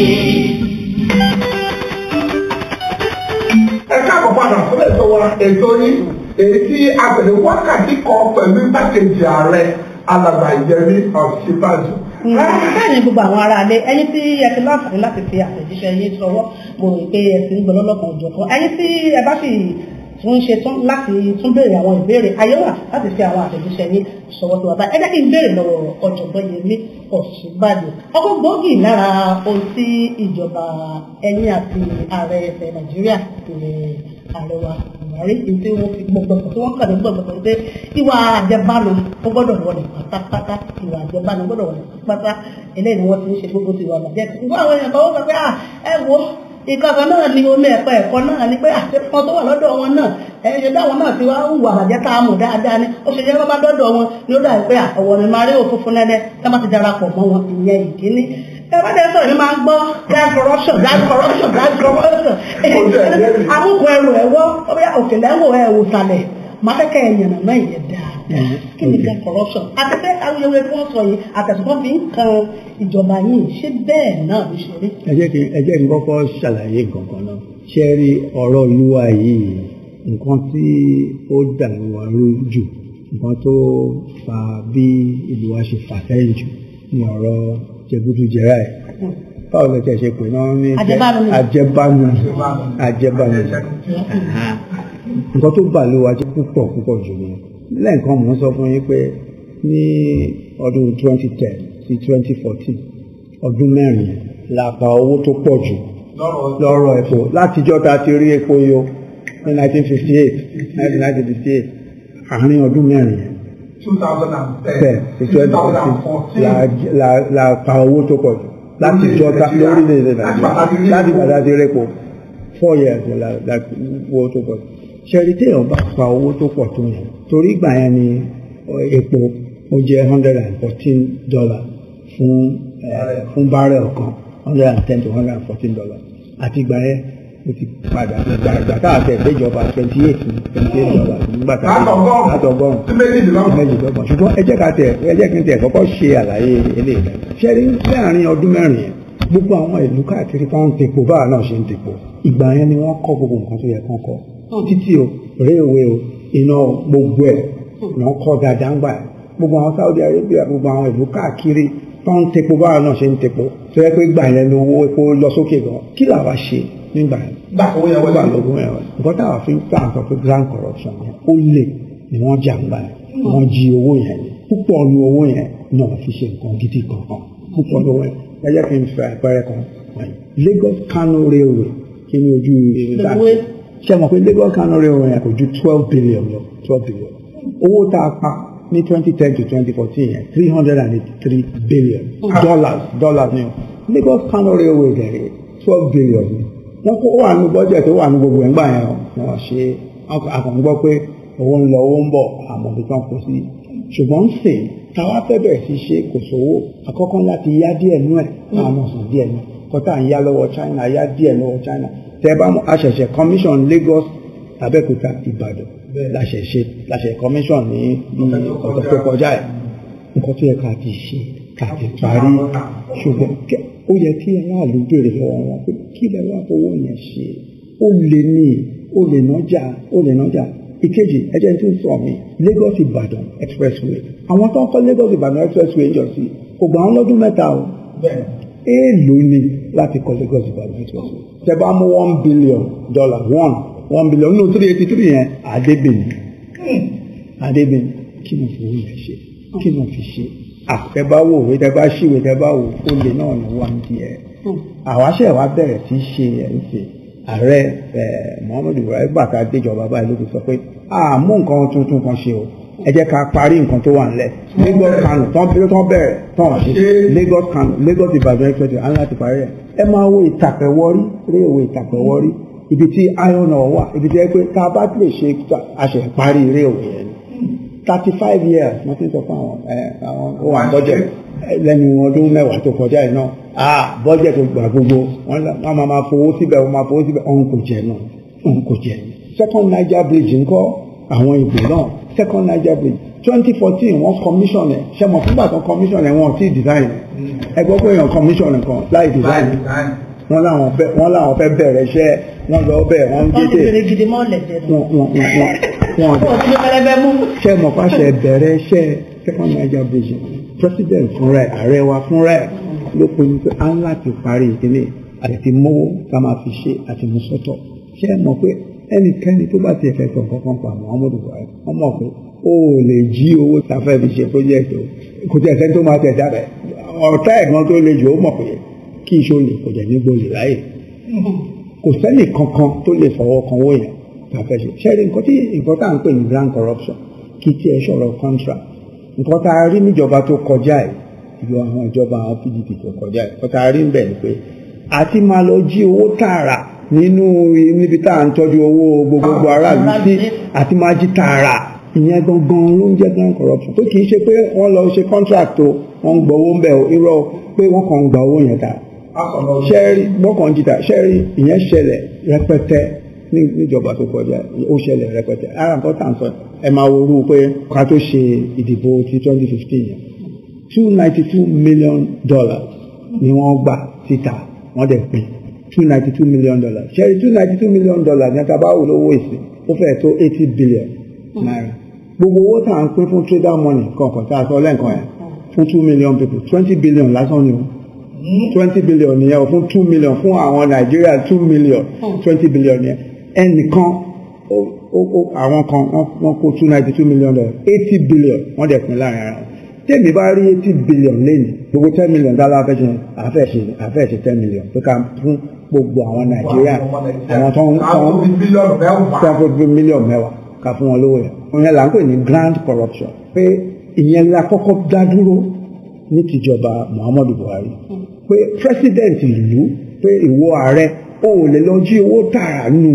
A: ẹ káàbọ̀ padà fún ètò wa ètò yìí èyí tí a pèlè wákàtí kan pẹ̀lú igbákejì ààrẹ alàgbà Yẹmí Ọ̀ṣínbàjò.
B: bẹ́ẹ̀ ni gbogbo àwọn ará ilé ẹni tí ẹ ti láǹfààní láti fi àtẹ̀jíṣẹ́ yín sọwọ́ mo rò pé ẹ ti ń gbọ́ lọ́lọ́kan òjọ̀kan ẹni tí ẹ bá sì tún ṣe tán láti tún béèrè àwọn ìbéèrè ayé wà láti fi àwọn àtẹ̀jíṣẹ́ yín sọwọ́ tó wà báyìí ẹ jẹ́ kí n béèrè lọ́wọ́ ọ̀jọ̀gbọ́n Yẹmí Ọ̀ṣínbàjò ọkọ̀ gbòógì lára ohun tí ìjọba ẹ̀yin àti ààrẹ ilẹ̀ Nàìjíríà ààrẹ wa Buhari tí wọ́n fi gbọ̀gbọ̀gbọ̀ tí wọ́n kàdé gbọ̀gbọ̀gbọ̀ pé ìwà àjẹbánu ó gbọ́dọ̀ wọlé pátápátá ìwà àjẹbánu gbọ́dọ̀ wọlé pátápátá eléyìí ni wọ́n ti ń ṣe gbogbo ti ìwà àbàjẹ́ ìwà àwọn èèyàn kan wọ́n sọ pé ẹ wo ìkọ̀kọ̀ náà ni omi ẹ̀kọ́ ẹ̀kọ́ náà ni pé àtẹ́kọ́ tó wà lọ́dọ̀ wọn náà ẹ̀yẹ dáwọn náà ti wá hùwà àbàjẹ́ tá a mọ̀ dáadáa ni ó ṣe jẹ́ bá bá dọ́dọ̀ wọn ni ó dàbí pé àwọ̀ mi máa rí òfófó lẹ́lẹ́ tá má ti darapọ̀ mọ́ wọn ìyẹn ìkíní ẹ̀rọ̀dẹ̀ sọ̀rọ̀ ní máa ń gbọ́ gas corruption gas corruption gas corruption àmúkọ ẹrù ẹ̀wọ́ òkèlè ẹ̀wọ̀ ẹ̀wò sàlẹ̀ máa fẹ́kẹ́ ẹ̀yàn náà ìyẹn dáadáa kí ni gas corruption àtẹ́fẹ́ awuyewuye tí wọ́n sọ yìí àtẹ̀sùn fi ń kan ìjọba yìí ṣé bẹ́ẹ̀ náà ló ṣe rí.
C: ẹ jẹ́ kí ẹ jẹ́ kí n kọ́kọ́ ṣàlàyé nǹkan náà ṣe rí ọ̀rọ̀ ìlú wa yìí nǹkan tí ó dàrú wa lójú nǹkan tó fa bí ìlú wa ṣe fà sẹ́yìn jù ní ọ̀rọ̀ jẹgúdú jẹrà ẹ báwo lè tẹ ṣe pé náà ní àjẹbánu àjẹbánu nǹkan tó bà ló wa jẹ́ púpọ̀ púpọ̀ jù ní lẹ́ẹ̀kan mò ń sọ fún yín pé ní ọdún twenty ten sí twenty fourteen ọdún mẹ́rin la pa owó tó pọ̀ jù lọ́rọ̀ epo látijọ́ ta ti rí epo yọ ní nineteen fifty eight nineteen fifty eight àárín ọdún mẹ́rin yẹn
A: two thousand ten
C: sí twenty fourteen la la la pa owó tó pọ̀ jù láti jọ ta lórílẹ̀-èdè Nàìjíríà láti padà sí rẹ́pọ̀ four years la la owó tó pọ̀ jù ṣẹ́rí téèyàn bá pa owó tó pọ̀ tó yẹn torí ìgbà yẹn ni epo ó jẹ́ hundred and fourteen dollars fún fún barrel kan hundred and ten to hundred and fourteen dollars àti ìgbà yẹn ó ti padà gbàgbà káàkiri ìgbéjọba twenty eight twenty eight dollars nígbà tá a látọgọ́rùn méjìlélọ́gbọ̀n ṣùgbọ́n ẹ jẹ́ ká tẹ̀ ẹ jẹ́ kí n tẹ̀ kọ́kọ́ ṣe àlàyé eléyìí ṣẹ́rí láàrin ọdún mẹ́rin yẹn gbogbo àwọn ìlú káàkiri kan ń tepo báà náà ṣe ń tepo ìgbà yẹn ni wọ́n kọ́ gbogbo nǹkan tó yẹ kán kọ́ títí o réèwé o iná gbogbo ẹ̀ wọ́n kọ́ dáadáa ń gbà gbogbo àwọn Saudi Arabia gbogbo àwọn ìlú káàkiri tó ń tepo báà náà ṣe ń tepo tó yẹ pé gbà yẹn lówó epo lọ sókè gan kí làwa ṣe nígbà yẹn gbà lógún yẹn wọlé nǹkan táwa fi ń tà sọ pé grand corruption yẹn ó lè ni wọ́n jà ń gbà yẹn wọ́n jí owó yẹn púpọ̀ lu owó yẹn náà fi ṣe nǹkan gidi kankan púpọ̀ lu owó yẹn ẹ jẹ́ kí n fẹ́ àpẹẹrẹ kan Lagos Kano railway kí ni ojú ìrìnsà ṣe mọ̀ pé Lagos Kano railway yẹn kò ju twelve billion lọ twelve billion owó tá a pa ní twenty ten to twenty fourteen yẹn three hundred and eighty three billion dollars dollars ni o Lagos Kano railway dẹ̀rẹ̀ twelve billion ni wọ́n kó wà ní budget tó wà ní gbogbo ẹ̀ngbà yẹn wọ́n ṣe àkàngbọ́ pé owó ń lọ owó ń bọ̀ àmọ́ bí wọ́n kó sí ṣùgbọ́n ń sìn táwa fẹ́ bẹ̀rẹ̀ sí ṣe kò sówó àkọ́kọ́ láti yá díẹ̀ nú ẹ̀ máa mọ̀ sí díẹ̀ nú kọ́tà ń yá lọ́wọ́ China yá díẹ̀ lọ́wọ́ China tẹ́ bá mọ̀ àṣẹ̀ṣẹ̀ commission Lagos Abẹ́òkúta Ìbàdàn láṣẹ̀ṣẹ̀ láṣẹ̀ commission ní ọ̀sẹ̀ tó kọjá ẹ̀ nǹkan tó yẹ ká ti ṣe ká ti parí ṣùgbọ́n ó yẹ kí aráàlú béèrè lọ́wọ́ wọn pé kí lẹ wá fowó yẹn ṣe ó lè ní ó lè nájà ó lè nájà ìkejì ẹjẹ tí ń sọ mi Lagos Ìbàdàn expressway àwọn tó ń kọ́ Lagos Ìbàdàn expressway ń jọ sí kò gbà wọn lọ́dún mẹ́ta o èèlò ni láti kọ́ Lagos Ìbàdàn expressway tẹ́ bá mú one billion dollar one one billion nínú three eighty three yẹn àdébìnrin àdébìnrin kí ni fowó yẹn ṣe kí ni fi ṣe àtẹ́báwò òwe tẹ́bá ṣíwèé tẹ́bá wò ó lè náà ní wọ́n ti ẹ̀ àwáṣẹ́ wa bẹ̀rẹ̀ sí ṣe ẹ̀ ń ṣe ààrẹ Muhammadu Buhari gbàtà déjọba báyìí ló ti sọ pé a mú nǹkan tuntun kan ṣe o ẹ jẹ́ ká parí nǹkan tó wà nílẹ̀ Lagos Kano tán bí tán bẹ̀rẹ̀ tán ṣe Lagos Kano Lagos Ìbàdàn express á láti parí ẹ̀ ẹ máa wo ìtàpẹ̀wọ́rí rí òwe ìtàpẹ̀wọ́rí ibi tí iron ore wà ibi tí ẹ pé ká bá lè ṣe àṣẹ parí rí òwe yẹn thirty five years wọ́n ti sọ fún àwọn àwọn ohun àbọ̀jẹ̀ lẹ́nu ọdún mẹ́wàá tó kọjá yìí náà ah budget tó gbà gbogbo wọ́n máa máa fowó síbẹ̀ wọ́n máa fowó síbẹ̀ ọ̀hún kò jẹ́ náà ọ̀hún kò jẹ́ second Niger bridge ńkọ́ àwọn ìgbò náà second Niger bridge twenty fourteen wọ́n commission ẹ̀ ṣe mọ̀ fúngbà kan commission ẹ̀ wọ́n ti design ẹ̀ gbọ́ pé èèyàn commission ẹ̀ kan láì design wọ́n láwọn fẹ́ wọ́n láwọn fẹ́ bẹ̀rẹ̀ iṣẹ́ wọ́n lọ bẹ̀ wọ́n ń gédé ṣe mọ̀ fàṣẹ bẹ̀rẹ̀ iṣẹ́ second Niger bridge president fúnra ẹ̀ ààrẹ wa fúnra ẹ̀ ló pinnu pé á ń láti parí ìdílé àti mówó ká máa fi ṣe àti mú sọ́tọ̀ ṣe mọ̀ pé ẹnikẹ́ni tó bá ti ẹ̀fẹ́ sọ kankan pa Muhammadu Buhari wọ́n mọ̀ pé ó lè jí owó tafẹ́ fi ṣe project o kò tí ẹ̀sẹ̀ tó máa tẹ̀ dábẹ̀ ọ̀tá ẹ̀gbọ́n tó le jù ó mọ̀ pé kí iṣó lè kò jẹ́ nígbò lè ráyè kò sẹ́nì kankan tó lè fọwọ́ kan owó yẹn tafẹ́ ṣe ṣẹ́rí nǹkan tí nǹkan tá à ń pè ní grand corruption kí tí ẹ ṣọ̀rọ̀ contract nǹkan tá a rí níjọba tó kọjá ẹ̀ ìlú àwọn ìjọba àwọn P D P tó kọjá ẹ̀ nǹkan tá a rí ń bẹ̀ ni pé àti máa lọ jí owó tààrà nínú níbi tá à ń tọ́jú owó gbogbogbò aráàlú sí àti máa jí tààrà ìyẹn gangan ló ń jẹ́ grand corruption tó kìí ṣe pé wọ́n lọ ṣe contract o wọ́n ń gbowó ń bẹ̀ o irọ́ pé wọ́n kàn ń gba owó yẹn ta ṣẹ́ẹ́rì wọ́n kàn ń jìtà ṣẹ́ẹ́rì ìyẹn ṣẹlẹ̀ rẹpẹtẹ níjọba tó kọjá ó ṣẹlẹ̀ rẹpẹtẹ ara nǹkan tá à ń sọ ẹ máa wo orú pé ká tó ṣe ìdìbò ti twenty fifteen yẹn two ninety two million dollars ni wọ́n gbà síta wọ́n dẹ̀ pín two ninety two million dollars ṣẹ́ẹ́rì two ninety two million dollars ní àtàbáwò lówó ìsìn ó fẹ́ tó eighty billion naira gbogbo owó tá à ń pín fún trader money kọ̀ọ̀kan tá a sọ lẹ́ǹkan yẹn fún two million people twenty billion lásán ni o twenty billion nìyẹn o fún two million fún àwọn Nàìjíríà two million twenty billion yẹn ẹnìkan àwọn kan wọ́n kó two ninety two million dollars eighty billion wọ́n dẹ̀ pín láàrin ara wọn tèmi bá rí eighty billion lẹ́yìn gbogbo ten million dálá afẹ́ṣe àfẹ́ṣe àfẹ́ṣe ten million tó ká fún gbogbo àwọn Nàìjíríà àwọn tó ń tán fún mílíọ̀nù mẹ́wàá ká fún wọn lówó yẹn ìyẹn là ń pè ní grand corruption pé ìyẹn la kọ́kọ́ dá dúró ní tìjọba Muhammadu Buhari pé president ìlú pé ìwọ ààrẹ ó lè lọ jí owó tààrà nù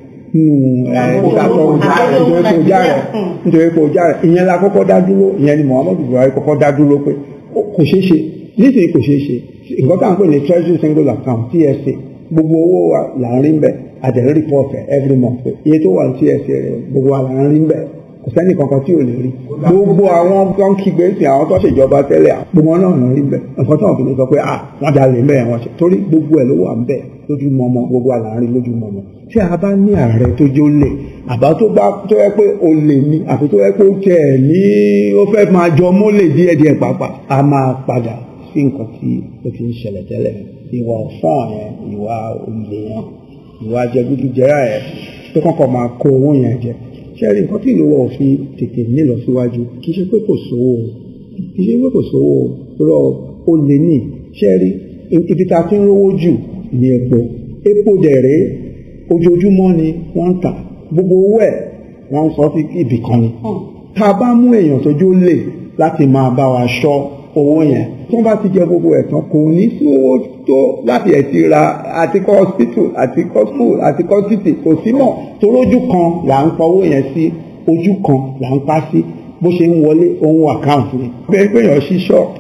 C: nù ìsàtọ̀ nítorí kò já rẹ̀ nítorí kò já rẹ̀ ìyẹn la kọ́kọ́ dá dúró ìyẹn ni Muhammadu Buhari kọ́kọ́ dá dúró pé kò ṣeé ṣe nísìnyí kò ṣeé ṣe nǹkan tá à ń pè ní treasury single account T S A gbogbo owó wa là ń rí ń bẹ̀ àtẹ̀lẹ́ report every month pé iye tó wà ní T S A rẹ̀ gbogbo wa là ń rí ń bẹ̀ kò sẹ́ni kankan tí ò lè rí gbogbo àwọn tó ń kígbe sí àwọn tó ṣèjọba tẹ́lẹ̀ gbogbo náà ń rí ń bẹ̀ nǹkan tó wọ́n fi lè sọ pé ah wọ́n jalè ń bẹ̀ wọ́n ṣe torí gbogbo ẹ̀ ló wà ń bẹ̀ lójú mọ́mọ́ gbogbo wa là ń rí lójú mọ́mọ́ tí a bá ní ààrẹ tó jó lè àbá tó bá tó yẹ pé o lè ní àfi tó yẹ pé ó tẹ̀ ní ó fẹ́ máa jọ mólè díẹ̀díẹ̀ pàápàá a máa padà sí nǹkan tí ó ti ń ṣẹlẹ̀ tẹ́lẹ̀ ìwà ọ̀fọ́n yẹn ìwà olè yẹn ìwà jẹgúdújẹrá yẹn tó kọ́kọ́ máa kó owó yẹn jẹ ṣẹ́rí nǹkan tí ìlú wa ò fi tètè nílọ síwájú kì í ṣe pé kò sówó kì í ṣe pé kò sówó rọ olè ní ṣẹ́rí ibi tá a ti ń rówó jù ní epo epo dẹ̀rẹ́ ojoojúmọ́ ni wọ́n ń tà gbogbo owó ẹ̀ wọ́n ń sọ sí ibì kan ni tá a bá mú èèyàn tójú lè láti máa bá wa ṣọ́ owó yẹn tó bá ti jẹ gbogbo ẹ̀tàn kò ní sí owó tó láti ẹ̀ ti ra àti kọ́ hospital àti kọ́ school àti kọ́ city kò sí mọ̀ torí ojú kan là ń pa owó yẹn sí ojú kan là ń pa sí bó ṣe ń wọlé ohun àkáǹtì ni. bẹ́ẹ̀ pé èèyàn ṣí ṣọ́ọ̀bù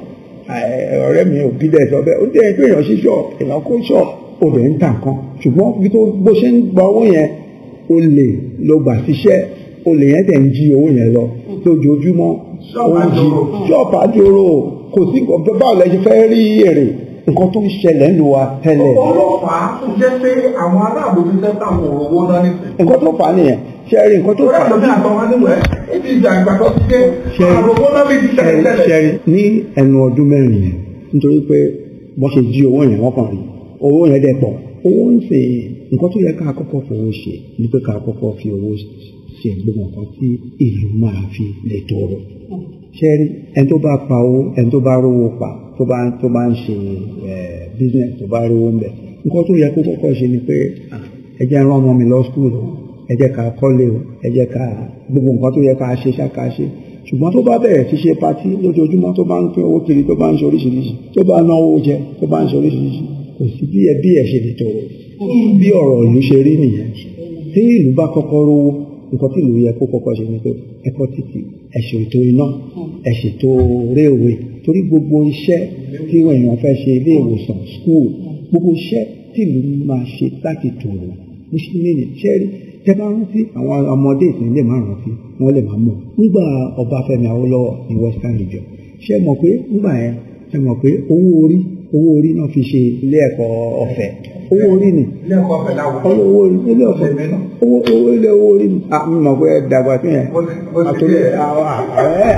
C: ọ̀rẹ́ mi ò bí dẹ̀ sọ bẹ́ẹ̀ ó dẹ̀ pé èèyàn ṣí ṣọ́ọ̀bù èèyàn kó ṣọ́ọ̀bù ó dẹ̀ ń tà nǹkan ṣùgbọ́n bí tó bó ṣe ń gba owó yẹn ó lè lọ gbà síṣẹ́ ó lè yẹn tẹ̀ ń jí owó yẹn lọ lójoojúmọ́ ó ń jí ṣọ́ọ̀bù àjòrò kò sí nǹkan báwo lẹ ṣe fẹ́ rí èrè nǹkan tó ń ṣẹlẹ̀ ń lu wa tẹ́lẹ̀.
A: ọlọ́pàá tó jẹ́ pé àwọn aláàbò ti fẹ́ táwọn òrówó náà nísìnyí.
C: nǹkan tó fà á nìyẹn ṣe rí nǹkan tó fà á.
A: orí àtọ́jú àtọ́wá nínú ẹ̀ ibi ìjà ìgbà tó ti dé àròwó náà bí ti ṣẹlẹ̀ tẹ́lẹ̀.
C: ṣe rí ní ẹnu ọdún mẹ́rin yẹn nítorí pé wọ́n ṣe jí owó yẹn wọ́n kàn rí owó yẹn dẹ̀ pọ̀ owó ń ṣe nǹkan tó yẹ ká kọ́kọ́ fowó ṣe ní pé ká kọ́kọ́ fi owó ṣe gbogbo nǹkan tí ìlú máa fi lè tọrọ ṣẹ́rí ẹni tó bá pa owó ẹni tó bá rówó pa tó bá tó bá ń ṣe business tó bá rówó ń bẹ̀ nǹkan tó yẹ kó kọ́kọ́ ṣe ni pé ẹ jẹ́ rán ọmọ mi lọ school o ẹ jẹ́ ká kọ́lé o ẹ jẹ́ ká gbogbo nǹkan tó yẹ ká ṣe ṣáká ṣe ṣùgbọ́n tó bá bẹ̀rẹ̀ ti ṣe pátí lójoojúmọ́ tó bá ń pín owó kiri tó bá ń ṣe oríṣiríṣi tó bá náwó jẹ tó bá ń ṣe oríṣiríṣi kò sí bí ẹ bí ẹ ṣe lè tòrò bí ọ̀rọ̀ ìlú ṣe rí nìyẹn tí ìlú bá kọ́kọ́ rówó nǹkan tí ìlú yẹ kó kọ́kọ́ ṣe ni pé ẹ̀kọ́ títì ẹ ṣètò iná ẹ ṣètò réèwé torí gbogbo iṣẹ́ tí èèyàn fẹ́ ṣe ilé ìwòsàn school gbogbo iṣẹ́ tí ìlú máa ṣe láti tòrò mùsùlùmí ní ṣẹ́rí tẹ́ bá rántí àwọn ọmọdé ìsìn lè má rántí wọ́n lè má mọ̀ nígbà Ọbáfẹ́mi Awólọ́wọ̀ ní Western Region ṣé mọ̀ pé nígbà yẹn ṣé mọ̀ pé owó orí owó orí náà fi ṣe ilé ẹ̀kọ́ ọ̀fẹ́ owó orí ni
A: ilé ẹ̀kọ́ ọ̀fẹ́ láwọn
C: owó orí ilé ọ̀fẹ́ owó owó ilé owó orí ni a mi mọ̀ pé dàgbà tó yẹn àtúndì àwọn ààrẹ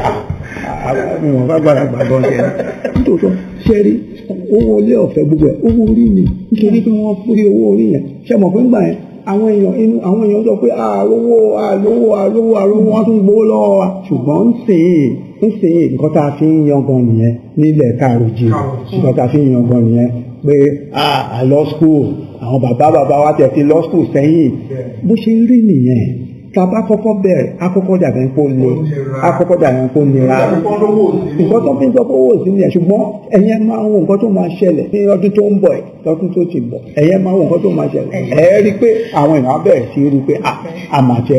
C: mi mọ̀ bá gbára gbàgbọ́ ṣe nítòótọ́ ṣẹ́rí owó ilé ọ̀fẹ́ gbogbo ẹ̀ owó orí ni nítorí pé wọ́n fúri owó orí yẹn ṣé mọ̀ pé nígbà yẹn àwọn èèyàn inú àwọn èèyàn sọ pé àlówó àlówó àlówó àlówó wọn tún gbowó lọ́wọ́ wa ṣùgbọ́n ń sìn ń sìn nǹkan tá a fi ń yangan nìyẹn nílẹ̀ káàròjì nǹkan tá a fi ń yangan nìyẹn pé a lọ skul àwọn bàbá bàbá wa tẹ̀ ti lọ skul sẹ́yìn bó ṣe rí nìyẹn tàbá kọ́kọ́ bẹ̀rẹ̀ akọ́kọ́ dàbí kó le akọ́kọ́ dàbí kó nira nǹkan tó fi ń sọ pé owó sí nìyẹn ṣùgbọ́n ẹ̀yẹn máa ń wo nǹkan tó máa ṣẹlẹ̀ ní ọdún tó ń bọ̀ ẹ̀ lọ́dún tó ti bọ̀ ẹ̀yẹn máa ń wo nǹkan tó máa ṣẹlẹ̀ ẹ̀ rí i pé àwọn èèyàn bẹ̀rẹ̀ sí rí i pé àmàtẹ̀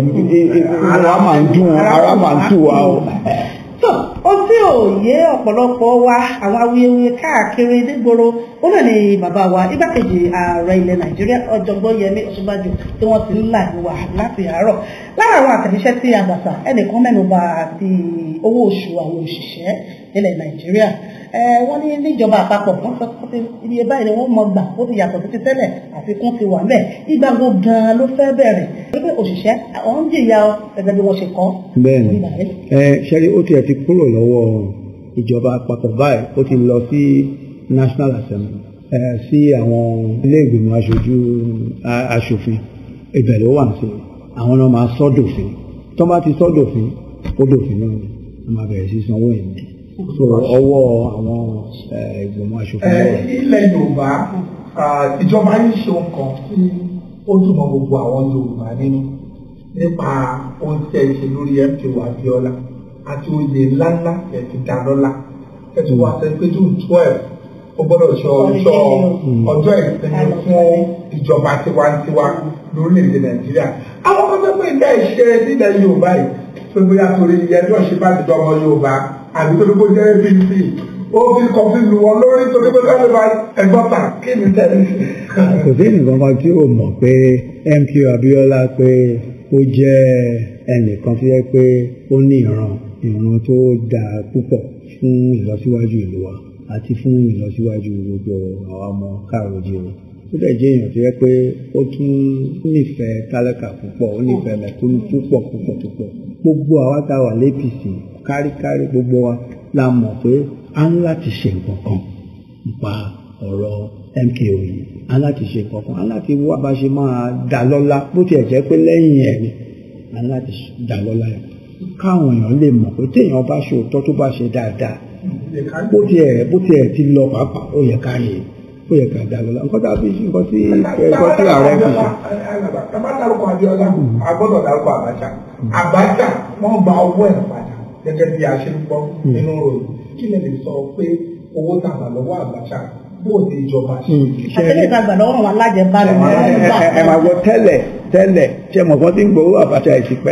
C: ara máa ń dùn ara máa ń tù wá o.
B: tó ó tí ò yé ọ̀pọ̀lọpọ̀ wa àwọn awuyewuye káàkiri nígboro ó náà ní bàbá wa igbákejì ààrẹ ilẹ̀ Nàìjíríà ọ̀jọ̀gbọ́n Yẹmí Ọ̀ṣínbàjò tí wọ́n ti ń là wà láti àárọ̀ lára àwọn àtẹ̀jíṣẹ́ tí a gbà sà ẹnìkan mẹ́nu bà àti owó oṣù àwọn òṣìṣẹ́ ilẹ̀ Nàìjíríà wọ́n ní níjọba àpapọ̀ wọ́n sọ pé iye báyìí ni wọ́n mọ gbà ó ti yàtọ̀ títí tẹ́lẹ̀ àfikún ti wà mẹ́ ìgbàgbọ́ gan-an ló fẹ́ bẹ̀rẹ̀ wípé òṣìṣẹ́ àwọn ń jìyà gẹ́gẹ́ bí wọ́n ṣe kọ́.
C: bẹ́ẹ̀ni ẹ ṣẹlẹ ó tiẹ̀ ti kúrò lọ́wọ́ ìjọba àpapọ̀ báyìí ó ti lọ sí National Assembly ẹ sí àwọn ilé ìgbìmọ̀ aṣojú aṣòfin ibẹ̀ ló wà sí àwọn náà máa sọ́dọ̀fin tó bá ti sọ́dọ̀fin ó dòfin náà ni wọ́n máa bẹ̀rẹ̀ sí sanwó yẹn so ọwọ́ àwọn ìgbìmọ̀ aṣòfin náà.
A: ilẹ̀ Yorùbá ìjọba yìí ṣe nǹkan tí ó túmọ̀ gbogbo àwọn Yorùbá nínú nípa ohun tí ẹ ṣe lórí M K O Abiola àti oyè ńláńlá ẹ ti dá lọ́lá ẹ ti wá sẹ pé June twelve ó gbọ́dọ̀ ṣe ọjọ́ ọjọ́ ìsinmi fún ìjọba tiwantiwa lórílẹ̀-èdè Nàìjíríà àwọn kan tó pé ìgbà ìṣe nílẹ̀ Yorùbá yìí pé bóyá torí ìyẹn tí wọ́n ṣe bá ti dọ́ ọmọ Yorùbá àbí torí kó jẹ́ A P C ó fi kọfí lu wọn lórí torí pé káwọn bá ẹgbọ́n ta kí ni tẹ̀lé.
C: kò sí nǹkan kan tí ó mọ̀ pé M K O Abiola pé ó jẹ́ ẹnìkan tí yẹ pé ó ní ìran ìran tó dáa púpọ̀ fún ìlọsíwájú ìlú wa àti fún ìlọsíwájú gbogbo àwọn ọmọ káàrọ̀-o-jíire ó dẹ̀ jẹ́ èèyàn tó yẹ pé ó tún nífẹ̀ẹ́ tálákà púpọ̀ ó nífẹ̀ẹ́ mẹ̀kúnnù púpọ̀ púpọ̀ púpọ̀ gbogbo àwa tá a wà l'A P C káríkárí gbogbo wa la mọ̀ pé a ń láti ṣe nǹkan kan nípa ọ̀rọ̀ M K O yìí a ń láti ṣe nǹkan kan a ń láti wá bá ṣe máa dá lọ́lá bó tiẹ̀ jẹ́ pé lẹ́yìn ẹ̀ ni a ń láti dá lọ́lá yẹn káwọn èèyàn lè mọ̀ pé téèyàn bá ṣe òótọ́ tó bá ṣe dáadáa bó tiẹ̀ bó tiẹ̀ ti lọ pàápàá ó yẹ ká yẹ ó yẹ ká dá lọ́lá nǹkan tá a fi nǹkan tí nǹkan tí ààrẹ fi ṣe.
A: ẹ má dárúkọ Abíọ́lá a gbọ́dọ̀ dárúkọ Abacha Abacha wọ́n gba owó ẹ̀ padà gẹ́gẹ́ bí a ṣe ń gbọ́ nínú ròyìn kí lè lè sọ pé owó tàbà lọ́wọ́ Abacha bó ti ìjọba ṣe.
B: àtẹlẹ ìtagbà lọ́wọ́ wọn alájẹbá lọ.
C: ẹ máa gbọ́ tẹ́lẹ̀ tẹ́lẹ̀ tí ẹ mọ̀ kán ti ń gbowó Abacha ìṣìpẹ́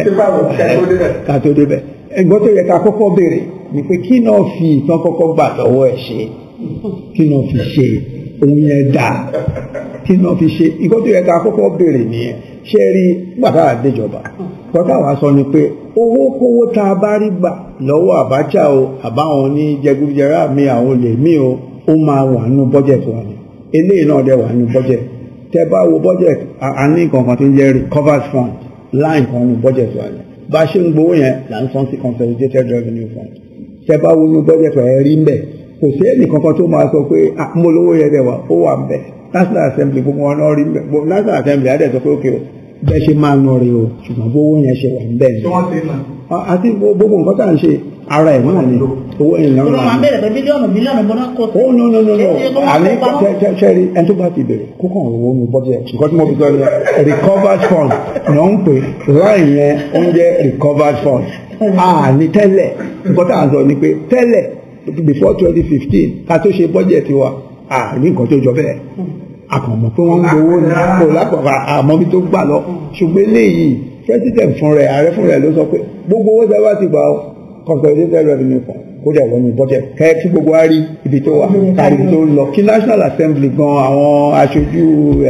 C: ká tó débẹ̀ ẹgbọ́n tó yẹ ká kọ́kọ́ béèrè ni pé kí náà fi ìtàn kọ́kọ́ gbà lọ́wọ́ ẹ̀ ṣe kí náà fi ṣe òun yẹn dà kí náà fi ṣe ìgbọ́n tó yẹ ká kọ́kọ́ béèrè nìyẹn ṣe rí gbàtà àdéjọba gbàtà wàá sọ ni pé owó kówó tá a bá rí gbà lọ́wọ́ Abacha o àbáwọn ní jẹgúdújẹrá mi àwọn olè mí o ó máa wà nínú bọ́jẹ̀tì wa ni eléyìí náà dẹ̀ wà nínú bọ́jẹ̀tì tẹ́ bá wo bọ́jẹ̀tì a ní nǹkan tó ń jẹ́ recovered fund line kan nínú bọ́jẹ̀tì wa ni bá a ṣe ń gbowó yẹn là ń san sí consolidated revenue fund tẹ́ bá wo nínú bọ́jẹ̀tì wa ẹ rí mbẹ̀ kò sí ẹnì kankan tó máa sọ pé mo lówó yẹn dẹ̀ wá ó wà mbẹ̀ national assembly gbogbo wọn náà rí mbẹ̀ national assembly á dẹ̀ sọ pé ókè o bẹ́ẹ̀ ṣe máa nọ rí o ṣùgbọ́n gbówó yẹn ṣe wà mbẹ̀ ni àti gbogbo nǹkan tá à ń ṣe ara ẹ̀ náà ni owó èèyàn
B: rà. Máa bẹ̀rẹ̀ pé bílíọ̀nù bílíọ̀nù bọ́ná kó sí.
C: Oh no no no no àní ṣẹ́rí ẹni tó bá ti bẹ̀rẹ̀ kókò owó mi budget nǹkan tí mo fi sọ ni recovered fund ni wọ́n ń pè láì yẹn oúnjẹ recovered fund. Àní tẹ́lẹ̀ nǹkan tá à ń sọ ni pé tẹ́lẹ̀ before twenty fifteen ká tó ṣe budget wa àní nǹkan tó jọ bẹ́ẹ̀ àkànmọ́ pé wọ́n ń gbowó ní kò lápapọ̀ àmọ́ bí tó gbà lọ ṣùgbọ́n eléyìí president fún rẹ̀ ààrẹ fún rẹ̀ ló sọ pé gbogbo owó tẹ́ bá ti gbà ó consolidated revenue fund kó dẹ̀ wọ́n ní budget kẹ́ kí gbogbo wa rí ibi tó wà kárí tó ń lọ kí national assembly gan àwọn aṣojú